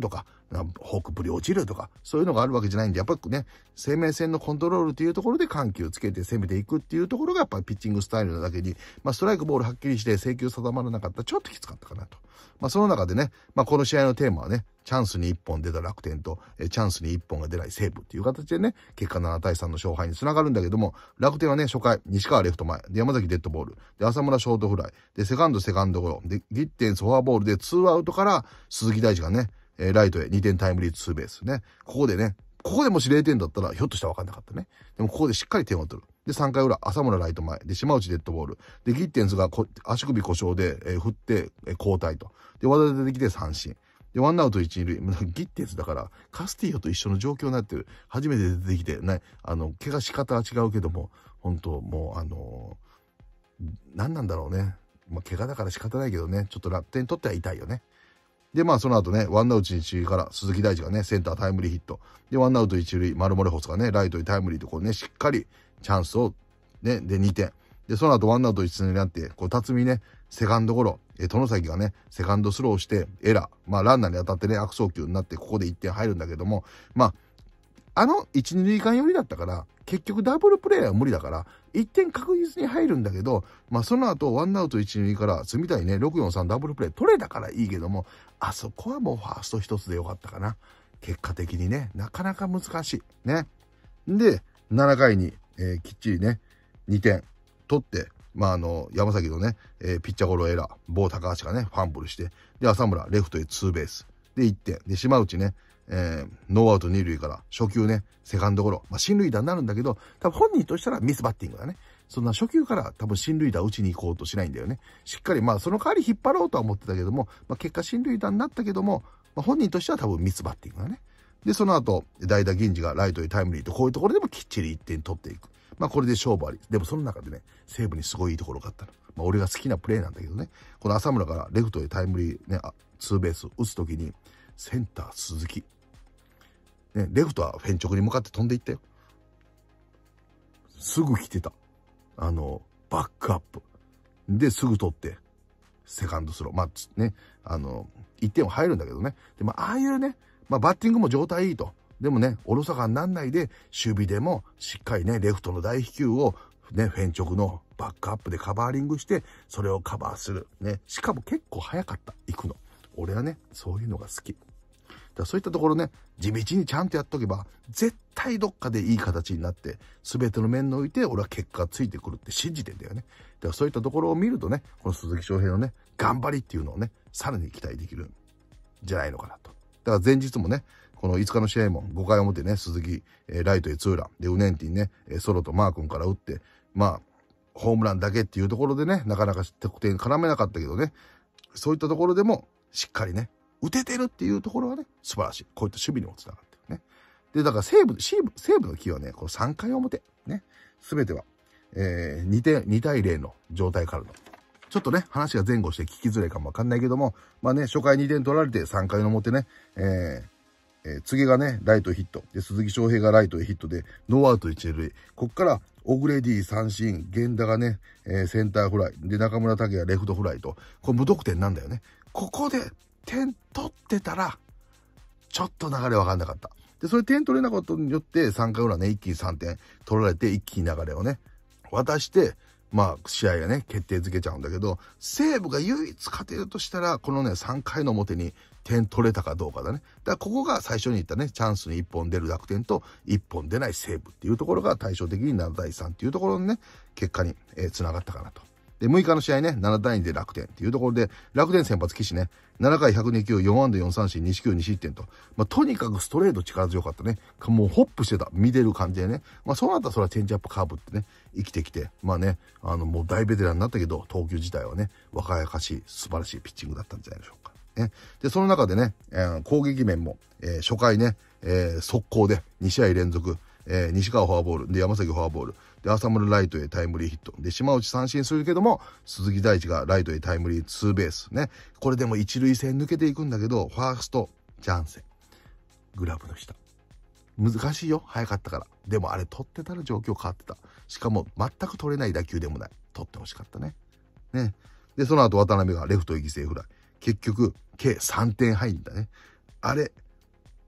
フォーク振り落ちるとか、そういうのがあるわけじゃないんで、やっぱりね、生命線のコントロールっていうところで緩急つけて攻めていくっていうところがやっぱりピッチングスタイルなだけに、まあストライクボールはっきりして制球定まらなかったらちょっときつかったかなと。まあその中でね、まあこの試合のテーマはね、チャンスにいっぽん出た楽天と、えチャンスにいっぽんが出ない西武っていう形でね、結果ななたいさんの勝敗につながるんだけども、楽天はね、初回、西川レフト前、で山崎デッドボール、で浅村ショートフライ、でセカンドセカンドゴロ、でギッテンスフォアボールでツーアウトから鈴木大地がね、えー、ライトへにてんタイムリーツーベースね。ここでね、ここでもしれいてんだったらひょっとしたら分かんなかったね。でもここでしっかり点を取る。で、さんかい裏、浅村ライト前。で、島内デッドボール。で、ギッテンスがこ足首故障で、えー、振って、えー、交代と。で、和田出てきて三振。で、ワンアウト一、二塁。ギッテンスだから、カスティーヨと一緒の状況になってる。初めて出てきて、ね、あの、怪我し方は違うけども、本当もう、あのー、何なんだろうね。まあ、怪我だから仕方ないけどね、ちょっと楽天にとっては痛いよね。で、まあ、その後ね、ワンアウト一塁から鈴木大地がね、センタータイムリーヒット。で、ワンアウト一塁、マルモレホスがね、ライトにタイムリーとこうね、しっかりチャンスを、ね、で、にてん。で、その後ワンアウト一塁になって、こう、辰巳ね、セカンドゴロ、え、殿崎がね、セカンドスローして、エラー。まあ、ランナーに当たってね、悪送球になって、ここでいってん入るんだけども、まあ、あのいち、に塁間寄りだったから、結局ダブルプレーは無理だから、いってん確実に入るんだけど、まあその後ワンアウトいち、に塁から積みたいね、ろくよんさんダブルプレー取れたからいいけども、あそこはもうファースト一つでよかったかな。結果的にね、なかなか難しい。ね。で、ななかいに、えー、きっちりね、にてん取って、まああの、山崎のね、えー、ピッチャーゴロエラー、某高橋がね、ファンブルして、で、浅村、レフトへツーベース。で、いってん。で、島内ね、えー、ノーアウトに塁から初球ね、セカンドゴロ。まあ、進塁打になるんだけど、多分本人としたらミスバッティングだね。そんな初球から多分進塁打打ちに行こうとしないんだよね。しっかり、まあ、その代わり引っ張ろうとは思ってたけども、まあ、結果進塁打になったけども、まあ、本人としては多分ミスバッティングだね。で、その後、代打銀次がライトにタイムリーと、こういうところでもきっちりいってん取っていく。まあ、これで勝負あり。でもその中でね、西武にすごいいいところがあったの。まあ、俺が好きなプレーなんだけどね。この浅村からレフトへタイムリーね、ツーベース打つときに、センター鈴木。ね、レフトはフェン直に向かって飛んでいったよ。すぐ来てた。あの、バックアップ。で、すぐ取って、セカンドスロー。まあ、ね、あの、いってんは入るんだけどね。でも、ああいうね、まあ、バッティングも状態いいと。でもね、おろそかになんないで、守備でもしっかりね、レフトの大飛球を、ね、フェン直のバックアップでカバーリングして、それをカバーする。ね。しかも結構早かった。行くの。俺はね、そういうのが好き。だそういったところね、地道にちゃんとやっとけば、絶対どっかでいい形になって、全ての面において、俺は結果がついてくるって信じてんだよね。だからそういったところを見るとね、この鈴木翔平のね、頑張りっていうのをね、さらに期待できるんじゃないのかなと。だから前日もね、このいつかの試合もごかい表ね、鈴木、えー、ライトへツーラン、で、ウネンティンね、ソロとマー君から打って、まあ、ホームランだけっていうところでね、なかなか得点絡めなかったけどね、そういったところでも、しっかりね、打ててるっていうところはね、素晴らしい。こういった守備にもつながってるね。で、だから西武、西武、西武のキーはね、このさんかい表、ね、すべては、えー、にてん、にたいゼロの状態からの。ちょっとね、話が前後して聞きづらいかもわかんないけども、まあね、初回にてん取られてさんかいの表ね、えー、えー、次がね、ライトヒット。で、鈴木翔平がライトへヒットで、ノーアウト一塁。こっから、オグレディ三振、源田がね、えー、センターフライ。で、中村拓也レフトフライと、これ無得点なんだよね。ここで、点取ってたら、ちょっと流れわかんなかった。で、それ点取れなかったことによって、さんかい裏ね、一気にさんてん取られて、一気に流れをね、渡して、まあ、試合がね、決定づけちゃうんだけど、西武が唯一勝てるとしたら、このね、さんかいの表に点取れたかどうかだね。だからここが最初に言ったね、チャンスにいっぽん出る楽天といっぽん出ない西武っていうところが対照的にななたいさんっていうところのね、結果に、えー、繋がったかなと。で、むいかの試合ね、ななたいにで楽天っていうところで、楽天先発岸ね、ななかいひゃくにきゅう、よんあんだよんさんしん、にしきゅうにしってんと。まあ、とにかくストレート力強かったね。もうホップしてた。見てる感じでね。まあ、そうなったらそれはチェンジアップカーブってね、生きてきて、まあね、あの、もう大ベテランになったけど、投球自体はね、若々しい、素晴らしいピッチングだったんじゃないでしょうか。ね。で、その中でね、えー、攻撃面も、えー、初回ね、えー、速攻でにしあい連続、えー、西川フォアボール、で、山崎フォアボール、で、浅村ライトへタイムリーヒット。で、島内三振するけども、鈴木大地がライトへタイムリーツーベース。ね。これでも一塁線抜けていくんだけど、ファースト、ジャンセン。グラブの下。難しいよ。早かったから。でもあれ取ってたら状況変わってた。しかも全く取れない打球でもない。取ってほしかったね。ね。で、その後渡辺がレフトへ犠牲フライ。結局、計さんてん入んだね。あれ、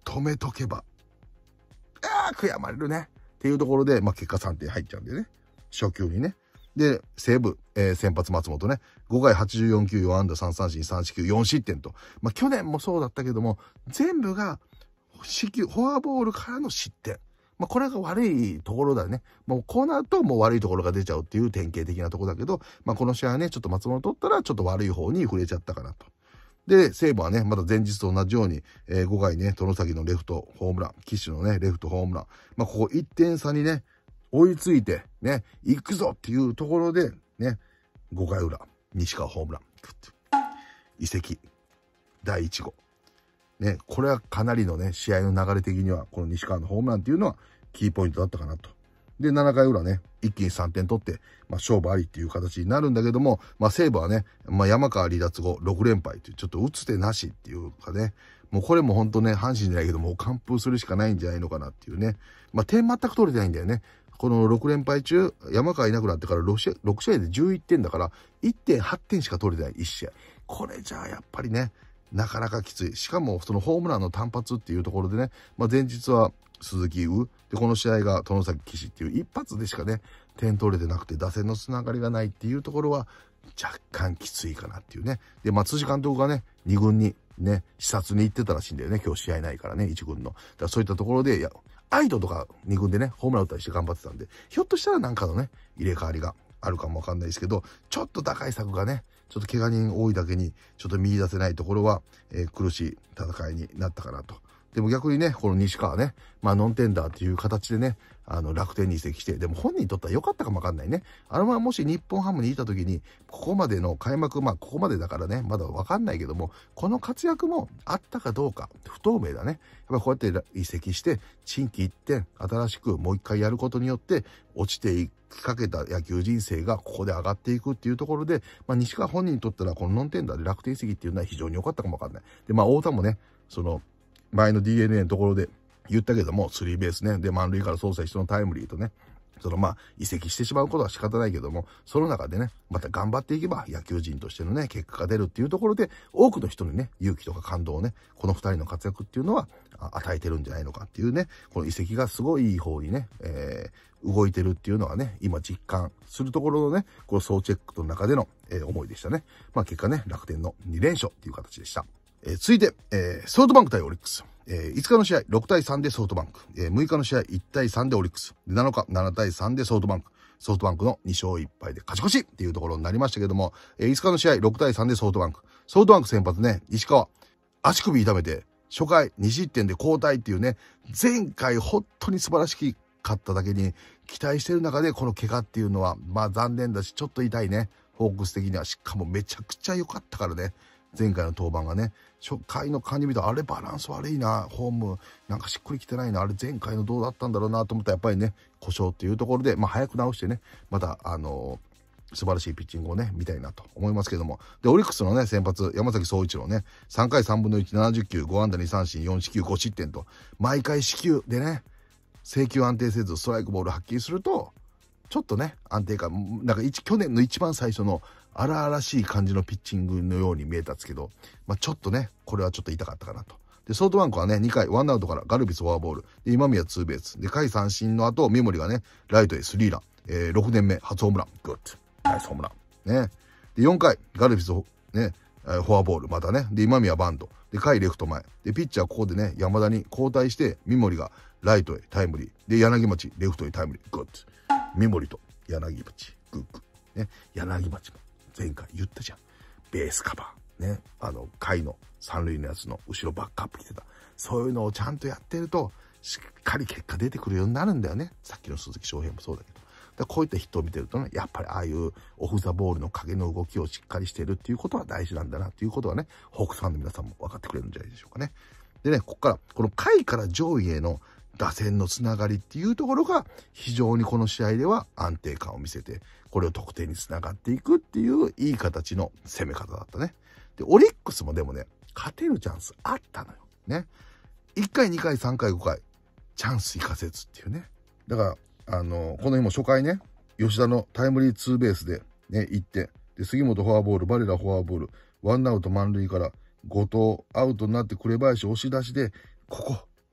止めとけば、ああ、悔やまれるね。っていうところで、まあ結果さんてん入っちゃうんでね。初球にね。で、西武、えー、先発松本ね。ごかいはちじゅうよんきゅうよん安打さん三振さん四球よん失点と。まあ去年もそうだったけども、全部が四球、フォアボールからの失点。まあこれが悪いところだよね。もうこうなるともう悪いところが出ちゃうっていう典型的なところだけど、まあこの試合はね、ちょっと松本取ったらちょっと悪い方に触れちゃったかなと。で、西武はね、また前日と同じように、えー、ごかいね、外崎のレフトホームラン、岸のね、レフトホームラン。まあここいってん差にね、追いついて、ね、行くぞっていうところで、ね、ごかい裏、西川ホームラン。移籍、だいいち号。ね、これはかなりのね、試合の流れ的には、この西川のホームランっていうのは、キーポイントだったかなと。で、ななかい裏ね、一気にさんてん取って、まあ、勝負ありっていう形になるんだけども、まあ、西武はね、まあ、山川離脱後、ろくれんぱいという、ちょっと打つ手なしっていうかね、もうこれも本当ね、阪神じゃないけども、完封するしかないんじゃないのかなっていうね。まあ、点全く取れてないんだよね。このろくれんぱい中、山川いなくなってからろく試合、ろく試合でじゅういってんだから、いってんはち点しか取れてないいち試合。これじゃあやっぱりね、なかなかきつい。しかもそのホームランの単発っていうところでね、まあ、前日は鈴木宇、で、この試合が外崎岸っていう一発でしかね、点取れてなくて打線のつながりがないっていうところは若干きついかなっていうね。で、まあ、辻監督がね、に軍にね、視察に行ってたらしいんだよね。今日試合ないからね、いち軍の。だからそういったところで、いや、アイドとかに軍でね、ホームラン打ったりして頑張ってたんで、ひょっとしたらなんかのね、入れ替わりがあるかもわかんないですけど、ちょっと打開策がね、ちょっと怪我人多いだけに、ちょっと見出せないところは、えー、苦しい戦いになったかなと。でも逆にね、この西川ね、まあノンテンダーっていう形でね、あの楽天に移籍して、でも本人にとっては良かったかもわかんないね。あのままもし日本ハムにいた時に、ここまでの開幕、まあここまでだからね、まだわかんないけども、この活躍もあったかどうか、不透明だね。やっぱりこうやって移籍して、心機一転、新しくもう一回やることによって、落ちていきかけた野球人生がここで上がっていくっていうところで、まあ西川本人にとったらこのノンテンダーで楽天移籍っていうのは非常に良かったかもわかんない。で、まあ太田もね、その、前の ディーエヌエー のところで言ったけども、スリーベースね。で、満塁から走者一緒のタイムリーとね。そのまあ、移籍してしまうことは仕方ないけども、その中でね、また頑張っていけば野球人としてのね、結果が出るっていうところで、多くの人にね、勇気とか感動をね、この二人の活躍っていうのは与えてるんじゃないのかっていうね、この移籍がすごいいい方にね、えー、動いてるっていうのはね、今実感するところのね、この総チェックの中での、えー、思いでしたね。まあ結果ね、楽天のに連勝っていう形でした。えー、続いて、えー、ソフトバンク対オリックス。えー、いつかの試合、ろくたいさんでソフトバンク。えー、むいかの試合、いちたいさんでオリックス。で、なのか、ななたいさんでソフトバンク。ソフトバンクのに勝いっぱいで勝ち越しっていうところになりましたけども、えー、いつかの試合、ろくたいさんでソフトバンク。ソフトバンク先発ね、石川。足首痛めて、初回に失点で交代っていうね、前回本当に素晴らしかっただけに、期待してる中でこの怪我っていうのは、まあ残念だし、ちょっと痛いね。ホークス的には、しかもめちゃくちゃ良かったからね。前回の登板がね、初回の感じ見たら、あれバランス悪いな、ホーム、なんかしっくりきてないな、あれ前回のどうだったんだろうなと思ったら、やっぱりね、故障っていうところで、まあ早く直してね、また、あのー、素晴らしいピッチングをね、見たいなと思いますけども。で、オリックスのね、先発、山崎総一郎ね、さんかいさんぶんのいち、ななじゅっきゅう、ご安打に三振、よん四球、ご失点と、毎回四球でね、制球安定せず、ストライクボール発揮すると、ちょっとね、安定感、なんか一、去年の一番最初の荒々しい感じのピッチングのように見えたんですけど、まあちょっとね、これはちょっと痛かったかなと。で、ソフトバンクはね、にかい、ワンアウトからガルビスフォアボール、で、今宮ツーベース、で、下位三振の後、三森がね、ライトへスリーラン、えー、ろくねんめ初ホームラン、グッド、ナイスホームラン。ね。で、よんかい、ガルビス、ね、フォアボール、またね、で、今宮バント、で、下位レフト前、で、ピッチャーここでね、山田に交代して、三森がライトへタイムリー、で、柳町、レフトへタイムリー、グッド。三森と柳町、グッグ。ね、柳町も前回言ったじゃん。ベースカバー。ね。あの、下位の三塁のやつの後ろバックアップ来てた。そういうのをちゃんとやってると、しっかり結果出てくるようになるんだよね。さっきの鈴木翔平もそうだけど。だからこういった人を見てるとね、やっぱりああいうオフザボールの影の動きをしっかりしてるっていうことは大事なんだなっていうことはね、ホークスファンの皆さんも分かってくれるんじゃないでしょうかね。でね、ここから、この下位から上位への打線のつながりっていうところが非常にこの試合では安定感を見せて、これを得点につながっていくっていういい形の攻め方だったね。で、オリックスもでもね、勝てるチャンスあったのよ。ね。いっかい、にかい、さんかい、ごかい、チャンス生かせずっていうね。だから、あの、この日も初回ね、吉田のタイムリーツーベースでね、いってん。で、杉本フォアボール、バレラフォアボール、ワンアウト満塁から後藤アウトになって紅林押し出しで、ここ、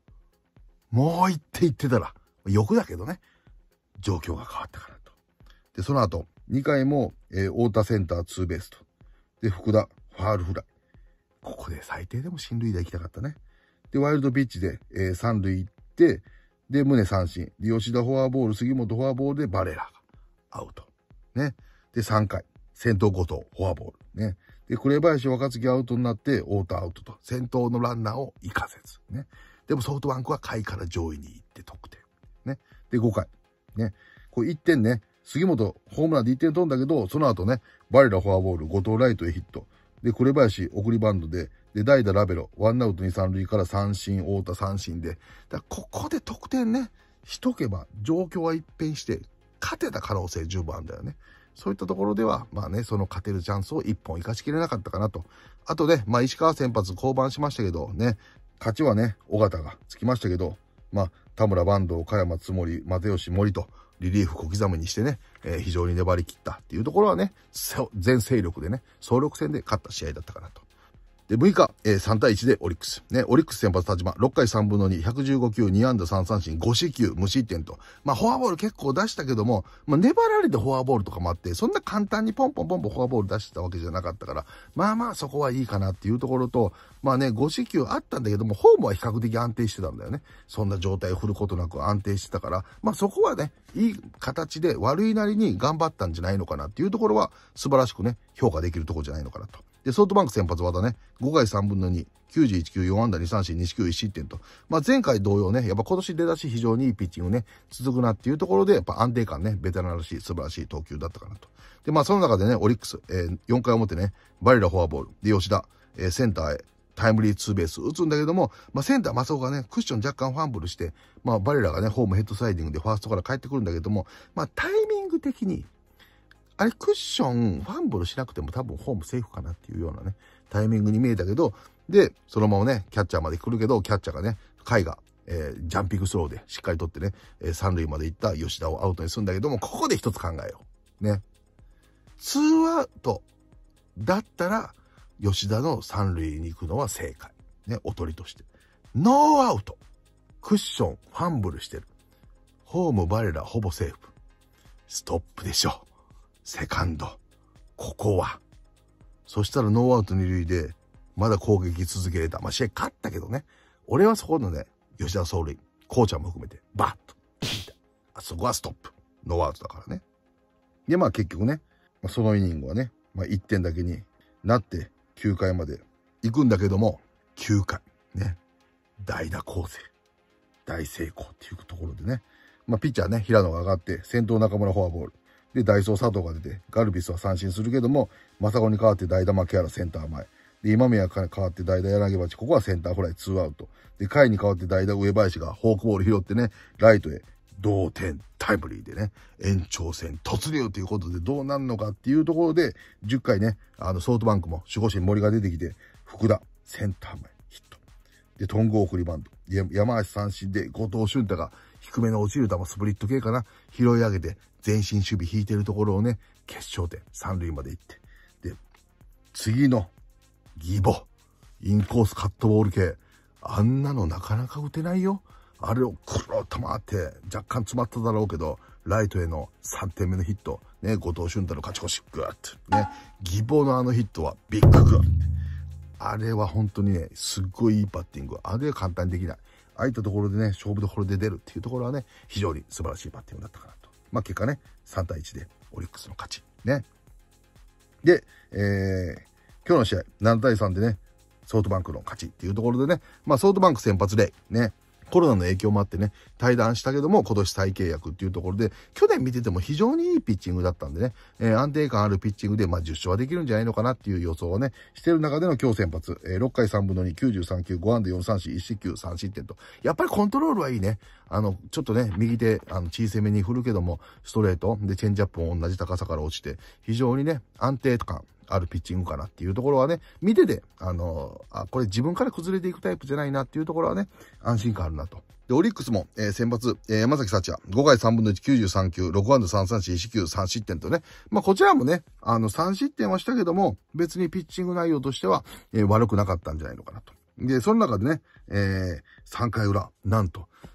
もう行って行ってたら、欲だけどね、状況が変わったからと。で、その後、にかいも、えー、太田センターツーベースと。で、福田、ファールフライ。ここで最低でも進塁打行きたかったね。で、ワイルドピッチで、えー、三塁行って、で、宗三振。で、吉田フォアボール、杉本フォアボールでバレラがアウト。ね。で、さんかい。先頭後藤、フォアボール。ね。で、紅林若月アウトになって、太田アウトと。先頭のランナーを生かせず。ね。でもソフトバンクは下位から上位に行って得点。ね。で、ごかい。ね。これいってんね。杉本、ホームランでいってん取るんだけど、その後ね、バレラフォアボール、後藤ライトへヒット。で、紅林送りバンドで、で、代打ラベロ、ワンアウトに三塁から三振、太田三振で、だここで得点ね、しとけば、状況は一変して、勝てた可能性十分あるんだよね。そういったところでは、まあね、その勝てるチャンスを一本生かしきれなかったかなと。あとね、まあ石川先発降板しましたけど、ね、勝ちはね、尾形がつきましたけど、まあ、田村坂東、加山津森、又吉森と、リリーフ小刻みにしてね、えー、非常に粘り切ったっていうところはね、全勢力でね、総力戦で勝った試合だったかなと。で、むいか、えー、さんたいいちでオリックス。ね、オリックス先発立場、ろっかいさんぶんのに、ひゃくじゅうごきゅう、にあんださんさんしん、ごしきゅう、無失点と。まあ、フォアボール結構出したけども、まあ、粘られてフォアボールとかもあって、そんな簡単にポンポンポンポンフォアボール出したわけじゃなかったから、まあまあそこはいいかなっていうところと、まあね、ごしきゅうあったんだけども、ホームは比較的安定してたんだよね。そんな状態を振ることなく安定してたから、まあそこはね、いい形で悪いなりに頑張ったんじゃないのかなっていうところは、素晴らしくね、評価できるところじゃないのかなと。で、ソフトバンク先発和田ね、ごかいさんぶんのに、きゅうじゅういちきゅう、よんあんだにさんしん、にしきゅういち失点と。まあ前回同様ね、やっぱ今年出だし非常にいいピッチングね、続くなっていうところで、やっぱ安定感ね、ベテランらしい素晴らしい投球だったかなと。で、まあその中でね、オリックス、えー、よんかい表ね、バレラフォアボール。で、吉田、えー、センターへタイムリーツーベース打つんだけども、まあセンター正岡がね、クッション若干ファンブルして、まあバレラがね、ホームヘッドスライディングでファーストから帰ってくるんだけども、まあタイミング的に、あれクッション、ファンブルしなくても多分ホームセーフかなっていうようなね、タイミングに見えたけど、で、そのままね、キャッチャーまで来るけど、キャッチャーがね、甲斐が、えー、ジャンピングスローでしっかり取ってね、えー、三塁まで行った吉田をアウトにするんだけども、ここで一つ考えよう。ね。ツーアウトだったら、吉田の三塁に行くのは正解。ね、おとりとして。ノーアウト。クッション、ファンブルしてる。ホームバレラほぼセーフ。ストップでしょ。セカンド。ここは。そしたらノーアウト二塁で、まだ攻撃続けれた。まあ、試合勝ったけどね。俺はそこのね、吉田走塁、コーチャーも含めて、バッと聞いた。あそこはストップ。ノーアウトだからね。で、まあ結局ね、そのイニングはね、まあいってんだけになって、きゅうかいまで行くんだけども、きゅうかい、ね、代打攻勢、大成功っていうところでね、まあピッチャーね、平野が上がって、先頭中村フォアボール。で、ダイソー佐藤が出て、ガルビスは三振するけども、正子に代わって代打牧原センター前。で、今宮から変わって代打柳町、ここはセンターフライツーアウト。で、甲斐に代わって代打上林がフォークボール拾ってね、ライトへ同点タイムリーでね、延長戦突入ということでどうなるのかっていうところで、じゅっかいね、あのソフトバンクも守護神森が出てきて、福田、センター前ヒット。で、トング送りバント。山足三振で後藤俊太が低めの落ちる球スプリット系かな、拾い上げて前進守備引いてるところをね、決勝点三塁まで行って。で、次のギボ、インコースカットボール系、あんなのなかなか打てないよ。あれをくるっと回って若干詰まっただろうけど、ライトへのさんてんめのヒット、ね、後藤俊太の勝ち越し、グーッと、ね、ギボのあのヒットはビッググーって。あれは本当にね、すっごいいいバッティング。あれは簡単にできない。ああいったところでね、勝負どころで出るっていうところはね、非常に素晴らしいバッティングだったかなと。まあ結果ね、さんたいいちでオリックスの勝ち。ね。で、えー、今日の試合、ななたいさんでね、ソフトバンクの勝ちっていうところでね、まあソフトバンク先発で、ね、コロナの影響もあってね、退団したけども、今年再契約っていうところで、去年見てても非常にいいピッチングだったんでね、えー、安定感あるピッチングで、まあじゅっしょうはできるんじゃないのかなっていう予想をね、してる中での今日先発、えー、ろっかいさんぶんのに、きゅうじゅうさんきゅう、ごあんだよんさんしん、いちしっきゅう、さん失点と。やっぱりコントロールはいいね。あの、ちょっとね、右手、あの、小さめに振るけども、ストレート、で、チェンジアップも同じ高さから落ちて、非常にね、安定感あるピッチングかなっていうところはね、見てて、あの、あ、これ自分から崩れていくタイプじゃないなっていうところはね、安心感あるなと。で、オリックスも、えー、先発、えー、山崎幸也、ごかいさんぶんのいち、きゅうじゅうさんきゅう、ろくあんださんさんしん、いちしっきゅう、さん失点とね。まあ、こちらもね、あの、さん失点はしたけども、別にピッチング内容としては、えー、悪くなかったんじゃないのかなと。で、その中でね、えー、さんかいうら、なんと、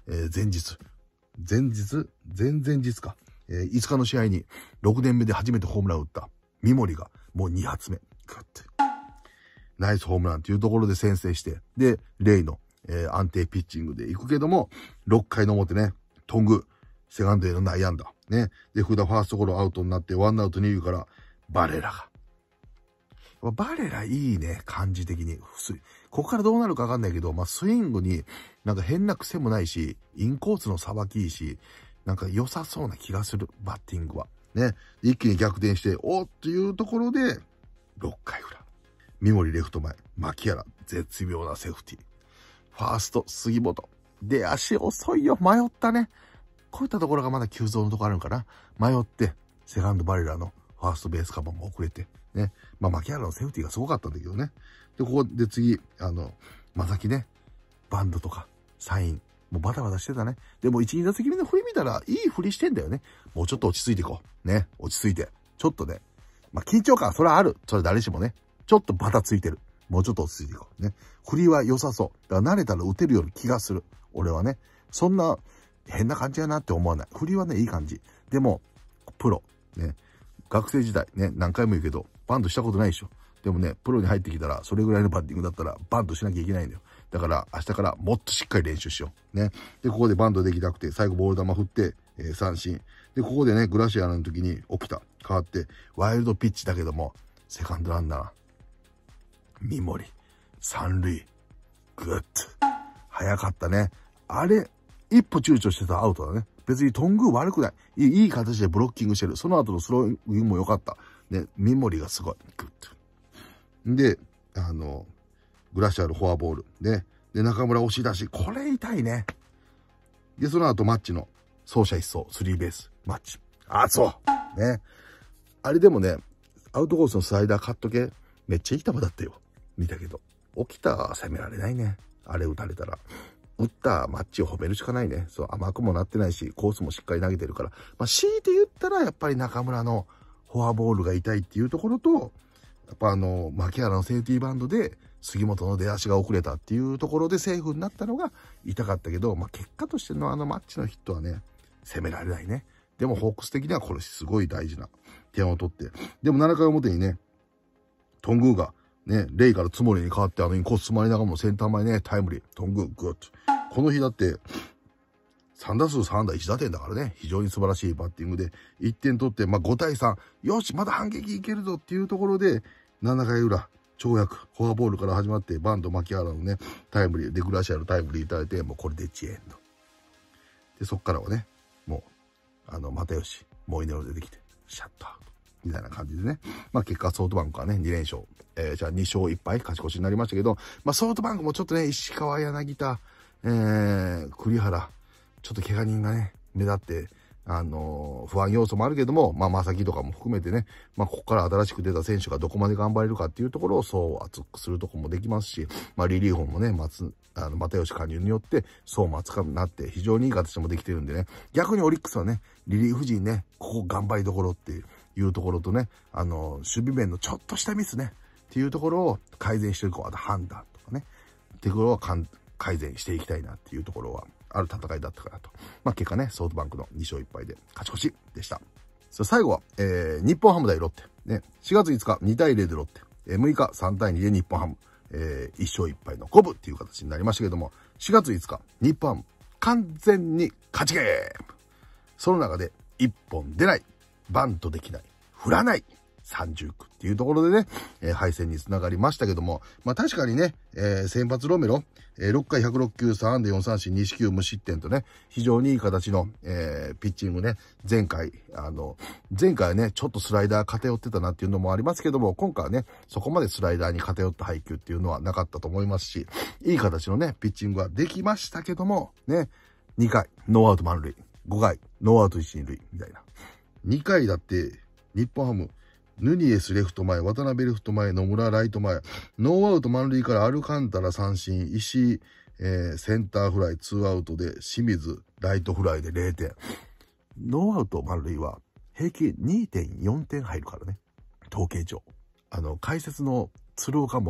えー、前日、前日前々日か。えー、いつかの試合にろくねんめで初めてホームランを打った三森がもうに発目。グッて。ナイスホームランっていうところで先制して、で、レイの、えー、安定ピッチングで行くけども、ろっかいの表ね、トング、セカンドへの内野安打。ね。で、福田ファーストゴロアウトになって、ワンアウト二塁からバレラが。バレラいいね、感じ的に。ここからどうなるかわかんないけど、まあ、スイングになんか変な癖もないし、インコースのさばきいいし、なんか良さそうな気がする、バッティングは。ね。一気に逆転して、おっというところで、ろっかい裏。三森レフト前、牧原、絶妙なセーフティー。ファースト、杉本。で、足遅いよ、迷ったね。こういったところがまだ急増のところあるんかな。迷って、セカンドバレラのファーストベースカバーも遅れて、ね。まあ、牧原のセーフティーがすごかったんだけどね。で、ここで次、あの、まさきね、バンドとか、サイン、もうバタバタしてたね。でも、いち、に打席目の振り見たら、いい振りしてんだよね。もうちょっと落ち着いていこう。ね。落ち着いて。ちょっとね。まあ、緊張感、それはある。それ誰しもね。ちょっとバタついてる。もうちょっと落ち着いていこう。ね。振りは良さそう。だから慣れたら打てるような気がする。俺はね。そんな、変な感じやなって思わない。振りはね、いい感じ。でも、プロ。ね。学生時代ね、何回も言うけど、バントしたことないでしょ。でもね、プロに入ってきたら、それぐらいのバッティングだったら、バントしなきゃいけないんだよ。だから、明日からもっとしっかり練習しよう。ね。で、ここでバントできなくて、最後ボール球振って、えー、三振。で、ここでね、グラシアルの時に起きた。変わって、ワイルドピッチだけども、セカンドランナー、三森、三塁、グッと。早かったね。あれ、一歩躊躇してたらアウトだね。別にトング悪くない。いい、いい形でブロッキングしてる。その後のスローイングも良かった。ね、三森がすごい。グッと。で、あの、グラシアルフォアボール。ね。で、中村押し出し。これ痛いね。で、その後マッチの走者一掃、スリーベース、マッチ。あ、そう。ね。あれでもね、アウトコースのスライダーカット系、めっちゃいい球だったよ。見たけど。起きた攻められないね。あれ打たれたら。打ったマッチを褒めるしかないね。そう、甘くもなってないし、コースもしっかり投げてるから。まあ、強いて言ったら、やっぱり中村のフォアボールが痛いっていうところと、やっぱあの、牧原のセーフティーバンドで、杉本の出足が遅れたっていうところでセーフになったのが痛かったけど、まあ、結果としてのあのマッチのヒットはね、攻められないね。でも、ホークス的にはこれすごい大事な点を取って。でもななかい表にね、トングーが、ね、レイからつもりに変わって、あのインコース詰まりながらもセンター前ね、タイムリー、トングー、グッと。この日だって、さん打数さん安打いち打点だからね、非常に素晴らしいバッティングで、いってん取って、まあごたいさん、よし、まだ反撃いけるぞっていうところで、ななかい裏、跳躍、フォアボールから始まって、バンド、牧原のね、タイムリー、で、グラシアルタイムリーいただいて、もうこれでいちエンド。で、そっからはね、もう、あの、又吉、モイネロ出てきて、シャットアウト。みたいな感じでね。まあ結果ソフトバンクはね、に連勝。えー、じゃあに勝いっ敗勝ち越しになりましたけど、まあソフトバンクもちょっとね、石川、柳田、えー、栗原、ちょっと怪我人がね、目立って、あのー、不安要素もあるけども、まあ正木とかも含めてね、まあここから新しく出た選手がどこまで頑張れるかっていうところをそう熱くするところもできますし、まあリリーフォンもね、松、あの、又吉加入によって、そうも熱くなって非常にいい形もできてるんでね、逆にオリックスはね、リリーフ陣ね、ここ頑張りどころっていう、いうところとね、あの、守備面のちょっとしたミスね、っていうところを改善していこう。あと判断とかね、っていうところは改善していきたいなっていうところは、ある戦いだったかなと。まあ結果ね、ソフトバンクのに勝いっ敗で勝ち越しでした。さあ最後は、えー、日本ハム対ロッテ。ね、しがついつかにたいゼロでロッテ。えー、むいかさんたいにで日本ハム。えー、いっ勝いっ敗の五分っていう形になりましたけども、しがついつか、日本ハム、完全に勝ちゲーム。その中でいっぽん出ない。バントできない。振らない。さんじゅうくっていうところでね、えー、敗戦につながりましたけども、まあ確かにね、えー、先発ロメロ、えー、ろっかいひゃくろくきゅう、さん安打よん三振、に四球無失点とね、非常にいい形の、えー、ピッチングね、前回、あの、前回はね、ちょっとスライダー偏ってたなっていうのもありますけども、今回はね、そこまでスライダーに偏った配球っていうのはなかったと思いますし、いい形のね、ピッチングはできましたけども、ね、にかい、ノーアウト満塁、ごかい、ノーアウトいち、に塁、みたいな。にかいだって、日本ハム、ヌニエスレフト前、渡辺レフト前、野村ライト前、ノーアウト満塁からアルカンタラ三振、石井、えー、センターフライ、ツーアウトで、清水、ライトフライでれいてん。ノーアウト満塁は平均 にてんよんてん入るからね。統計上。あの、解説の鶴岡も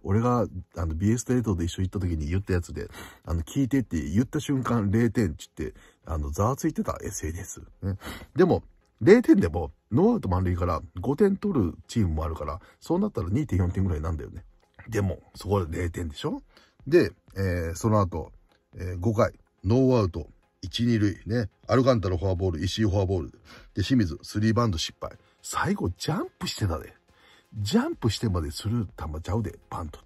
俺が、あの、ビーエス テレ東で一緒に行った時に言ったやつで、あの、聞いてって言った瞬間れいてんって言って、あの、ざわついてた エスエヌエス。ね。でも、れいてんでも、ノーアウト満塁からごてん取るチームもあるから、そうなったら にてんよん 点ぐらいなんだよね。でも、そこでれいてんでしょ？で、えー、その後、えー、ごかい、ノーアウト、いち、に塁、ね。アルカンタラフォアボール、石井フォアボール。で、清水、スリーバウンド失敗。最後、ジャンプしてたで。ジャンプしてまでする球ちゃうで、バントって。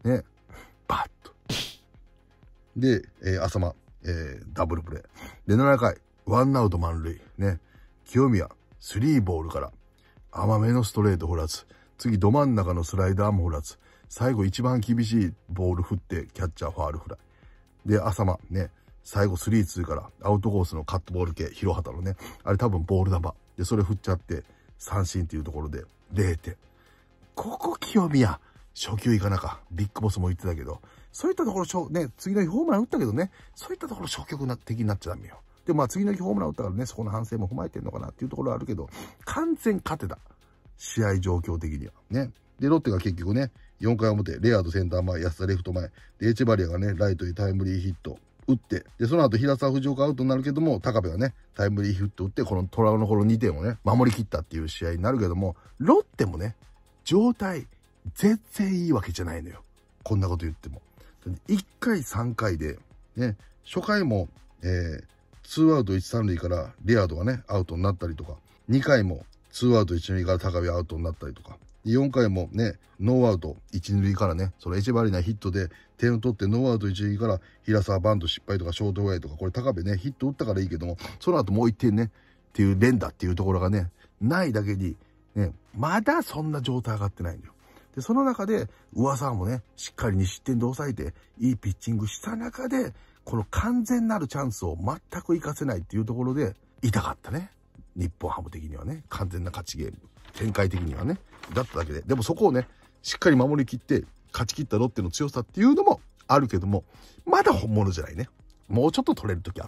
ね。バッと。で、えー、浅間、えー、ダブルプレー。で、ななかい、ワンアウト満塁。ね。清宮、スリーボールから、甘めのストレート振らず。次、ど真ん中のスライダーも振らず。最後、一番厳しいボール振って、キャッチャーファールフライ。で、浅間、ね。最後、スリーツーから、アウトコースのカットボール系、広畑のね。あれ多分ボール球。で、それ振っちゃって、三振っていうところで、れいてん。ここ、清宮。初球いかなか。ビッグボスも言ってたけど、そういったところ、ね、次の日ホームラン打ったけどね、そういったところ初球的になっちゃダメよ。で、まあ次の日ホームラン打ったからね、そこの反省も踏まえてんのかなっていうところはあるけど、完全勝てた。試合状況的には。ね。で、ロッテが結局ね、よんかい表、レアードセンター前、安田レフト前、で、エチェバリアがね、ライトにタイムリーヒット打って、で、その後平沢藤岡アウトになるけども、高部がね、タイムリーヒット打って、このトラウの頃にてんをね、守り切ったっていう試合になるけども、ロッテもね、状態、全然いいわけじゃないのよ。こんなこと言っても。いっかいさんかいで、ね、初回も、えー、ツーアウトいち、さん塁からレアードがね、アウトになったりとか、にかいもツーアウトいち、に塁から高部アウトになったりとか、よんかいもね、ノーアウトいち、に塁からね、そのエチェバリナヒットで点を取ってノーアウトいち、に塁から平沢バント失敗とかショートフライとか、これ高部ね、ヒット打ったからいいけども、その後もういってんね、っていう連打っていうところがね、ないだけに、ね、まだそんな状態上がってないんだよ。で、その中で、上沢もね、しっかりに失点で抑えて、いいピッチングした中で、この完全なるチャンスを全く活かせないっていうところで、痛かったね。日本ハム的にはね、完全な勝ちゲーム。展開的にはね、だっただけで。でもそこをね、しっかり守りきって、勝ち切ったロッテの強さっていうのもあるけども、まだ本物じゃないね。もうちょっと取れる時あった。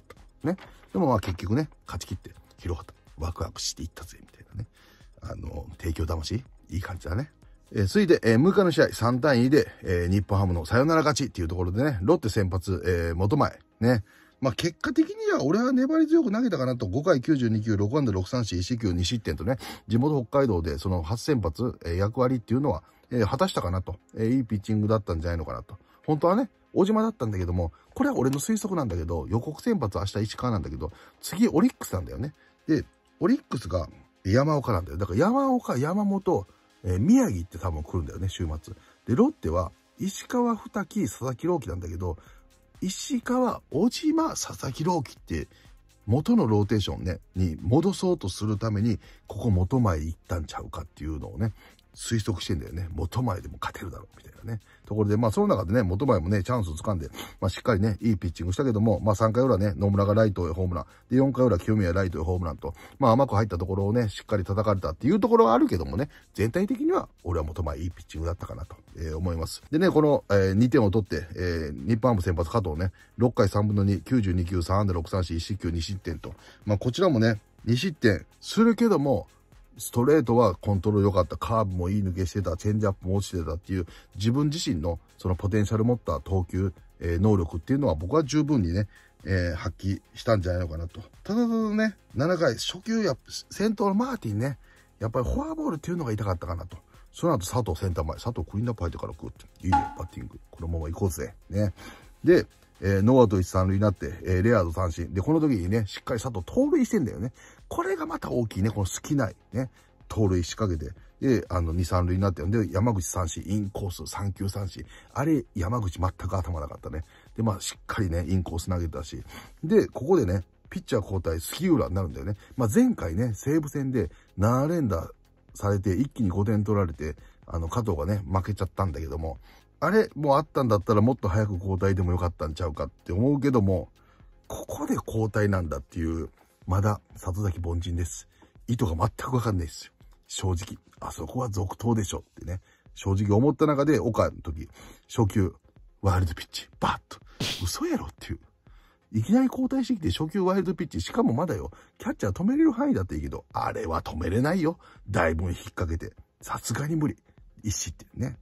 ね。でもまあ結局ね、勝ち切って、広畑、ワクワクしていったぜ、みたいなね。あの、提供魂、いい感じだね。えー、続いて、えー、むいかの試合さんたいにで、えー、日本ハムのサヨナラ勝ちっていうところでね、ロッテ先発、えー、元前、ね。まあ結果的には俺は粘り強く投げたかなと、ごかいきゅうじゅうにきゅう、ろくあんだろくさんしん、いちしきゅうに失点とね、地元北海道でその初先発、えー、役割っていうのは、えー、果たしたかなと、えー、いいピッチングだったんじゃないのかなと。本当はね、大島だったんだけども、これは俺の推測なんだけど、予告先発明日石川なんだけど、次オリックスなんだよね。で、オリックスが山岡なんだよ。だから山岡、山本、えー、宮城って多分来るんだよね、週末。で、ロッテは、石川、二木、佐々木朗希なんだけど、石川、小島、佐々木朗希って、元のローテーションね、に戻そうとするために、ここ元前行ったんちゃうかっていうのをね、推測してんだよね。元前でも勝てるだろう、みたいなね。ところで、まあ、その中でね、元前もね、チャンスを掴んで、まあ、しっかりね、いいピッチングしたけども、まあ、さんかい裏ね、野村がライトへホームラン。で、よんかい裏、清宮ライトへホームランと、まあ、甘く入ったところをね、しっかり叩かれたっていうところはあるけどもね、全体的には、俺は元前いいピッチングだったかなと、えー、思います。でね、この、えー、にてんを取って、えー、日本ハム先発加藤ね、ろっかいさんぶんのに、きゅうじゅうにきゅう、さんあんだろくさんしん、いちしっきゅうに失点と、まあ、こちらもね、に失点するけども、ストレートはコントロール良かった。カーブもいい抜けしてた。チェンジアップも落ちてたっていう、自分自身のそのポテンシャル持った投球、えー、能力っていうのは僕は十分にね、えー、発揮したんじゃないのかなと。ただただね、ななかい、初球や、先頭のマーティンね、やっぱりフォアボールっていうのが痛かったかなと。その後佐藤センター前、佐藤クリーンアップ入ってから食うって。いいね、バッティング。このまま行こうぜ。ね。で、えー、ノーアウトいち、さん塁になって、えー、レアード三振。で、この時にね、しっかり佐藤盗塁してんだよね。これがまた大きいね。この好きない。ね。盗塁仕掛けて。で、あの、に、さん塁になってるんで、山口三振、インコース、さんきゅう三振。あれ、山口全く頭なかったね。で、まあ、しっかりね、インコース投げたし。で、ここでね、ピッチャー交代、杉浦になるんだよね。まあ、前回ね、西武戦でなな連打されて、一気にごてん取られて、あの、加藤がね、負けちゃったんだけども、あれ、もうあったんだったらもっと早く交代でもよかったんちゃうかって思うけども、ここで交代なんだっていう、まだ里崎凡人です。意図が全くわかんないですよ。正直。あそこは続投でしょってね。正直思った中で、岡の時、初球、ワイルドピッチ、バッと。嘘やろっていう。いきなり交代してきて初球ワイルドピッチ、しかもまだよ、キャッチャー止めれる範囲だっていいけど、あれは止めれないよ。だいぶ引っ掛けて。さすがに無理。一失点ね。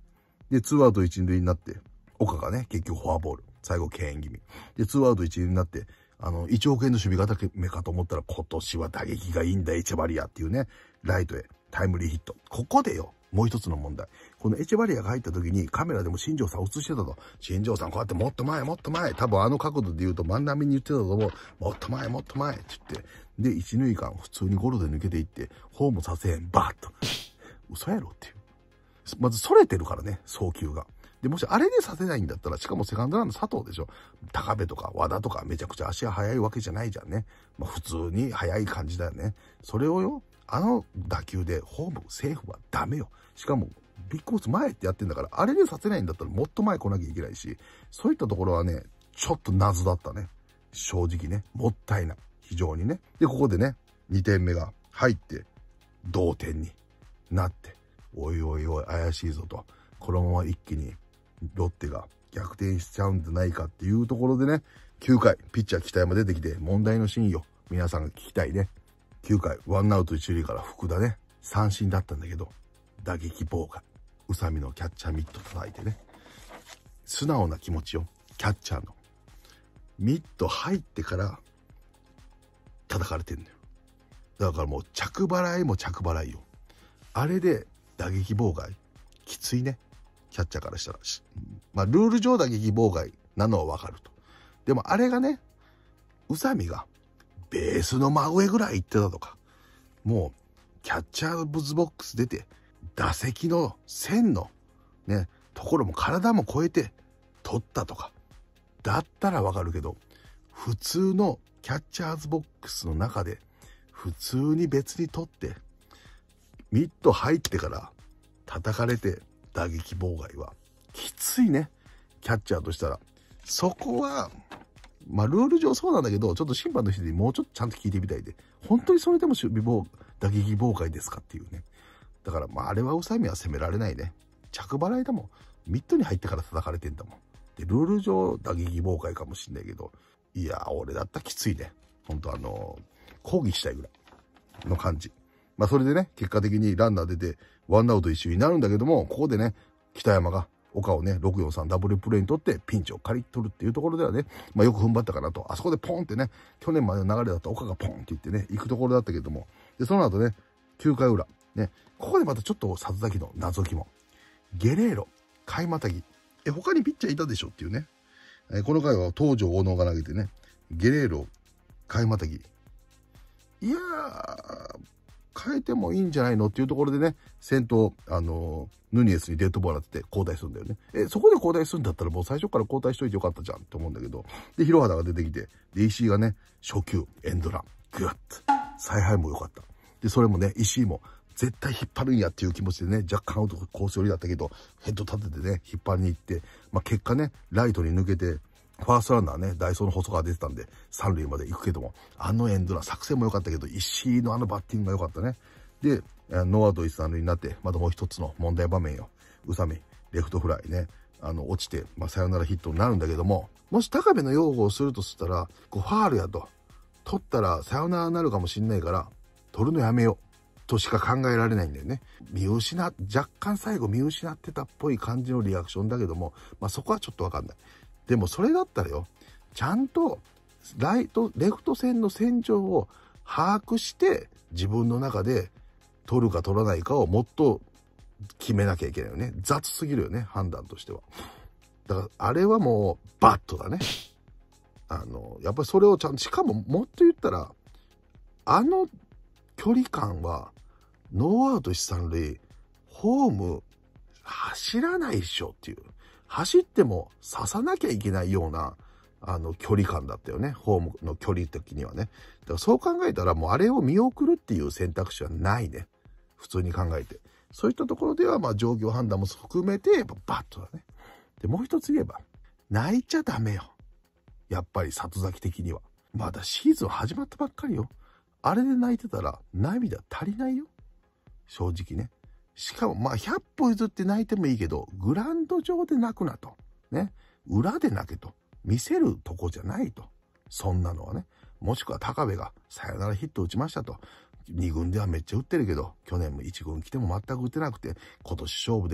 で、ツーアウト一塁になって、岡がね、結局フォアボール。最後、敬遠気味。で、ツーアウト一塁になって、あの、いちおくえんの守備固めかと思ったら、今年は打撃がいいんだ、エチェバリアっていうね、ライトへタイムリーヒット。ここでよ、もう一つの問題。このエチェバリアが入った時にカメラでも新庄さん映してたと。新庄さんこうやってもっと前、もっと前。多分あの角度で言うと真ん中に言ってたと思う。もっと前、もっと前って言って。で、一塁間普通にゴロで抜けていって、ホームさせへん、バーッと。嘘やろっていう。まず、逸れてるからね、送球が。で、もしあれでさせないんだったら、しかもセカンドランの佐藤でしょ。高部とか和田とかめちゃくちゃ足が速いわけじゃないじゃんね。まあ普通に速い感じだよね。それをよ、あの打球でホーム、セーフはダメよ。しかも、ビッグボス前ってやってんだから、あれでさせないんだったらもっと前来なきゃいけないし、そういったところはね、ちょっと謎だったね。正直ね。もったいない。非常にね。で、ここでね、にてんめが入って、同点になって、おいおいおい、怪しいぞと。このまま一気にロッテが逆転しちゃうんじゃないかっていうところでね、きゅうかい、ピッチャー北山出てきて、問題のシーンよ。皆さんが聞きたいね。きゅうかい、ワンアウト一塁から福田ね、三振だったんだけど、打撃妨害。宇佐美のキャッチャーミット叩いてね。素直な気持ちよ。キャッチャーの。ミット入ってから叩かれてんのよ。だからもう着払いも着払いよ。あれで打撃妨害。きついね。キャッチャーからしたら。まあルール上打撃妨害なのはわかると。でもあれがね、宇佐美がベースの真上ぐらい行ってたとか、もうキャッチャーブズボックス出て、打席の線のね、ところも体も超えて取ったとか、だったらわかるけど、普通のキャッチャーズボックスの中で、普通に別に取って、ミット入ってから叩かれて打撃妨害はきついね。キャッチャーとしたら。そこは、まあルール上そうなんだけど、ちょっと審判の人にもうちょっとちゃんと聞いてみたいで、本当にそれでも守備妨打撃妨害ですかっていうね。だからまああれは宇佐美は責められないね。着払いだもん。ミットに入ってから叩かれてんだもん。で、ルール上打撃妨害かもしんないけど、いや、俺だったらきついね。ほんとあのー、抗議したいぐらいの感じ。まあそれでね、結果的にランナー出て、ワンアウト一周になるんだけども、ここでね、北山が岡をね、ろくよんさんダブルプレーに取ってピンチを刈り取るっていうところではね、まあよく踏ん張ったかなと。あそこでポンってね、去年までの流れだった岡がポンって言ってね、行くところだったけども、で、その後ね、きゅうかい裏、ね、ここでまたちょっと里崎の謎疑問。ゲレーロ、甲斐またぎ。え、他にピッチャーいたでしょっていうね。えー、この回は東條大野が投げてね、ゲレーロ、甲斐またぎ。いやー、変えてもいいんじゃないのっていうところでね、先頭、あのー、ヌニエスにデッドボール当てて交代するんだよね。え、そこで交代するんだったらもう最初から交代しといてよかったじゃんって思うんだけど。で、広畑が出てきて、で、石井がね、初球、エンドラン、グッと。采配も良かった。で、それもね、石井も絶対引っ張るんやっていう気持ちでね、若干アウトコース寄りだったけど、ヘッド立ててね、引っ張りに行って、まあ、結果ね、ライトに抜けて、ファーストランナーね、ダイソーの細川出てたんで、三塁まで行くけども、あのエンドラン、作戦も良かったけど、石井のあのバッティングが良かったね。で、ノーアウト一三塁になって、またもう一つの問題場面よ。宇佐美、レフトフライね、あの、落ちて、まあ、サヨナラヒットになるんだけども、もし高部の擁護をするとしたら、こう、ファールやと、取ったらサヨナラになるかもしんないから、取るのやめよう、としか考えられないんだよね。見失、若干最後見失ってたっぽい感じのリアクションだけども、まあ、そこはちょっとわかんない。でもそれだったらよ、ちゃんと、ライト、レフト線の線上を把握して、自分の中で、取るか取らないかをもっと決めなきゃいけないよね。雑すぎるよね、判断としては。だから、あれはもう、バットだね。あの、やっぱりそれをちゃんと、しかももっと言ったら、あの距離感は、ノーアウト一三塁、ホーム、走らないでしょっていう。走っても刺さなきゃいけないような、あの、距離感だったよね。ホームの距離的にはね。だからそう考えたら、もうあれを見送るっていう選択肢はないね。普通に考えて。そういったところでは、まあ、状況判断も含めて、やっぱバットだね。で、もう一つ言えば、泣いちゃダメよ。やっぱり里崎的には。まだシーズン始まったばっかりよ。あれで泣いてたら、涙足りないよ。正直ね。しかも、まあ、ひゃっぽ譲って泣いてもいいけど、グラウンド上で泣くなと。ね。裏で泣けと。見せるとこじゃないと。そんなのはね。もしくは高部がサヨナラヒット打ちましたと。に軍ではめっちゃ打ってるけど、去年もいち軍来ても全く打てなくて、今年勝負で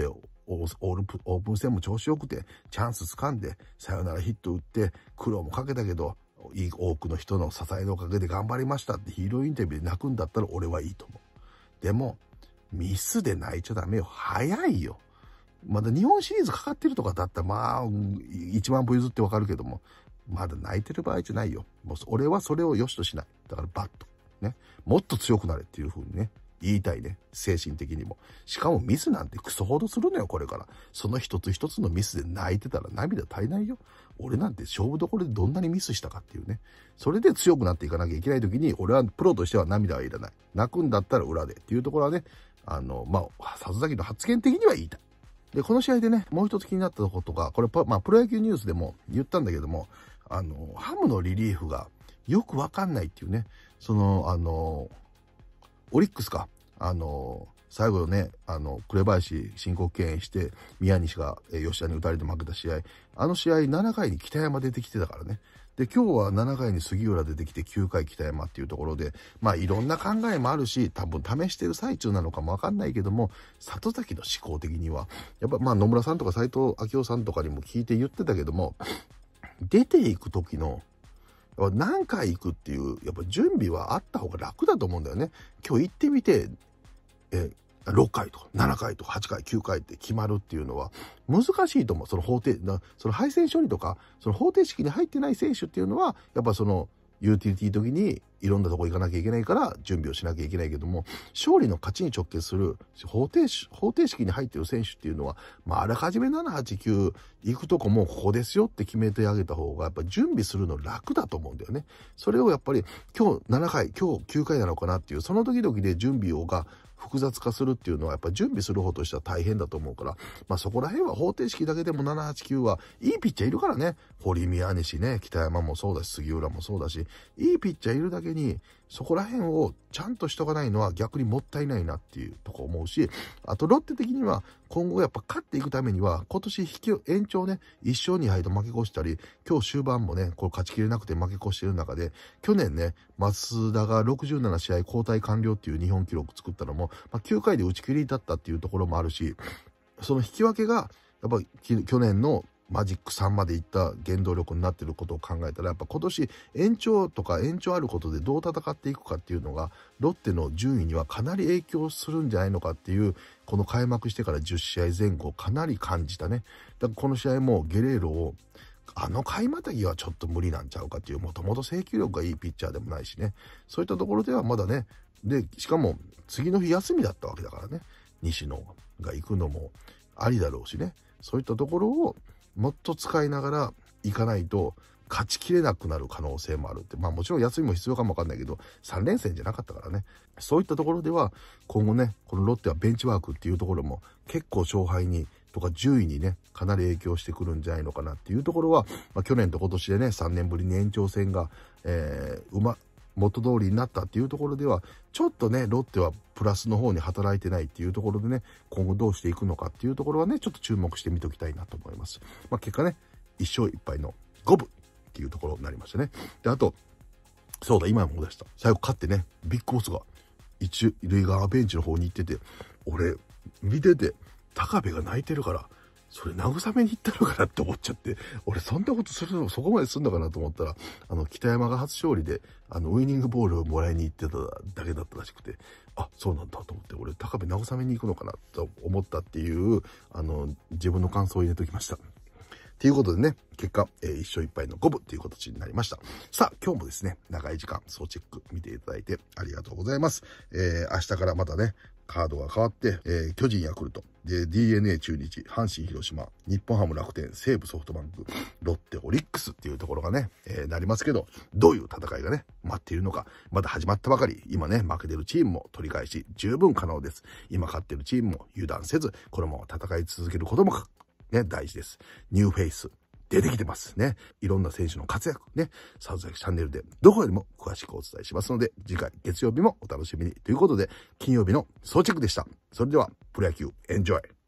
オールプ、オープン戦も調子よくて、チャンス掴んで、サヨナラヒット打って、苦労もかけたけど、いい多くの人の支えのおかげで頑張りましたってヒーローインタビューで泣くんだったら俺はいいと思う。でも、ミスで泣いちゃダメよ。早いよ。まだ日本シリーズかかってるとかだったら、まあ、いちまん歩譲ってわかるけども、まだ泣いてる場合じゃないよ。もう俺はそれを良しとしない。だからバッと。ね。もっと強くなれっていう風にね、言いたいね。精神的にも。しかもミスなんてクソほどするのよ、これから。その一つ一つのミスで泣いてたら涙足りないよ。俺なんて勝負どころでどんなにミスしたかっていうね。それで強くなっていかなきゃいけない時に、俺はプロとしては涙はいらない。泣くんだったら裏でっていうところはね、あの、まあ、里崎の発言的には言いたい。で、この試合でね、もう一つ気になったことが、これ、まあ、プロ野球ニュースでも言ったんだけども、あの、ハムのリリーフがよくわかんないっていうね、その、あの、オリックスか、あの、最後ね、あの、紅林申告敬遠して、宮西が吉田に打たれて負けた試合、あの試合ななかいに北山出てきてたからね。で、今日はななかいに杉浦出てきてきゅうかい北山っていうところで、まあいろんな考えもあるし、多分試してる最中なのかもわかんないけども、里崎の思考的には、やっぱまあ野村さんとか斉藤明夫さんとかにも聞いて言ってたけども、出ていく時の、何回行くっていう、やっぱ準備はあった方が楽だと思うんだよね。今日行ってみて、え、ろっかいとかななかいとかはちかい、きゅうかいって決まるっていうのは難しいと思う。その法定、その配線処理とか、その方程式に入ってない選手っていうのは、やっぱそのユーティリティ時にいろんなとこ行かなきゃいけないから準備をしなきゃいけないけども、勝利の勝ちに直結する方程式、方程式に入ってる選手っていうのは、まああらかじめなな、はち、きゅう行くとこもここですよって決めてあげた方が、やっぱ準備するの楽だと思うんだよね。それをやっぱり今日ななかい、今日きゅうかいなのかなっていう、その時々で準備をが複雑化するっていうのはやっぱ準備する方としては大変だと思うから、まあそこら辺は方程式だけでもなな、はち、きゅうはいいピッチャーいるからね。堀宮西ね、北山もそうだし、杉浦もそうだし、いいピッチャーいるだけに、そこら辺をちゃんとしとかないのは逆にもったいないなっていうとこ思うし、あとロッテ的には今後やっぱ勝っていくためには、今年引き延長ね、いっしょうにはいと負け越したり、今日終盤もね、これ勝ちきれなくて負け越してる中で、去年ね、増田がろくじゅうななしあい交代完了っていう日本記録作ったのも、まあ、きゅうかいで打ち切りだったっていうところもあるし、その引き分けが、やっぱ去年のマジックさんまでいった原動力になっていることを考えたら、やっぱ今年延長とか延長あることでどう戦っていくかっていうのが、ロッテの順位にはかなり影響するんじゃないのかっていう、この開幕してからじゅっしあいぜん後かなり感じたね。だからこの試合もゲレーロを、あの回またぎはちょっと無理なんちゃうかっていう、もともと制球力がいいピッチャーでもないしね。そういったところではまだね、で、しかも次の日休みだったわけだからね。西野が行くのもありだろうしね。そういったところをもっと使いながら行かないと勝ちきれなくなる可能性もあるって。まあもちろん休みも必要かもわかんないけど、さんれんせんじゃなかったからね。そういったところでは今後ね、このロッテはベンチワークっていうところも結構勝敗にとか順位にね、かなり影響してくるんじゃないのかなっていうところは、まあ去年と今年でね、さんねんぶりに延長戦が、えー、うま、元通りになったっていうところでは、ちょっとね、ロッテはプラスの方に働いてないっていうところでね、今後どうしていくのかっていうところはね、ちょっと注目してみておきたいなと思います。まあ結果ね、いっしょういっぱいのごぶっていうところになりましたね。で、あと、そうだ、今思い出した。最後勝ってね、ビッグボスが一塁側ベンチの方に行ってて、俺、見てて、高部が泣いてるから、それ慰めに行ったのかなって思っちゃって、俺そんなことするの、そこまですんのかなと思ったら、あの、北山が初勝利で、あの、ウイニングボールをもらいに行ってただけだったらしくて、あ、そうなんだと思って、俺、高部慰めに行くのかなと思ったっていう、あの、自分の感想を入れときました。ということでね、結果、えー、いっしょういっぱいのごぶっていう形になりました。さあ、今日もですね、長い時間、総チェック見ていただいてありがとうございます。えー、明日からまたね、カードが変わって、えー、巨人ヤクルト、で、ディーエヌエー 中日、阪神広島、日本ハム楽天、西武ソフトバンク、ロッテオリックスっていうところがね、えー、なりますけど、どういう戦いがね、待っているのか、まだ始まったばかり、今ね、負けてるチームも取り返し、十分可能です。今勝ってるチームも油断せず、このまま戦い続けることもね、大事です。ニューフェイス。出てきてますね。いろんな選手の活躍ね、里崎チャンネルでどこよりも詳しくお伝えしますので、次回月曜日もお楽しみにということで、金曜日の総チェックでした。それでは、プロ野球エンジョイ。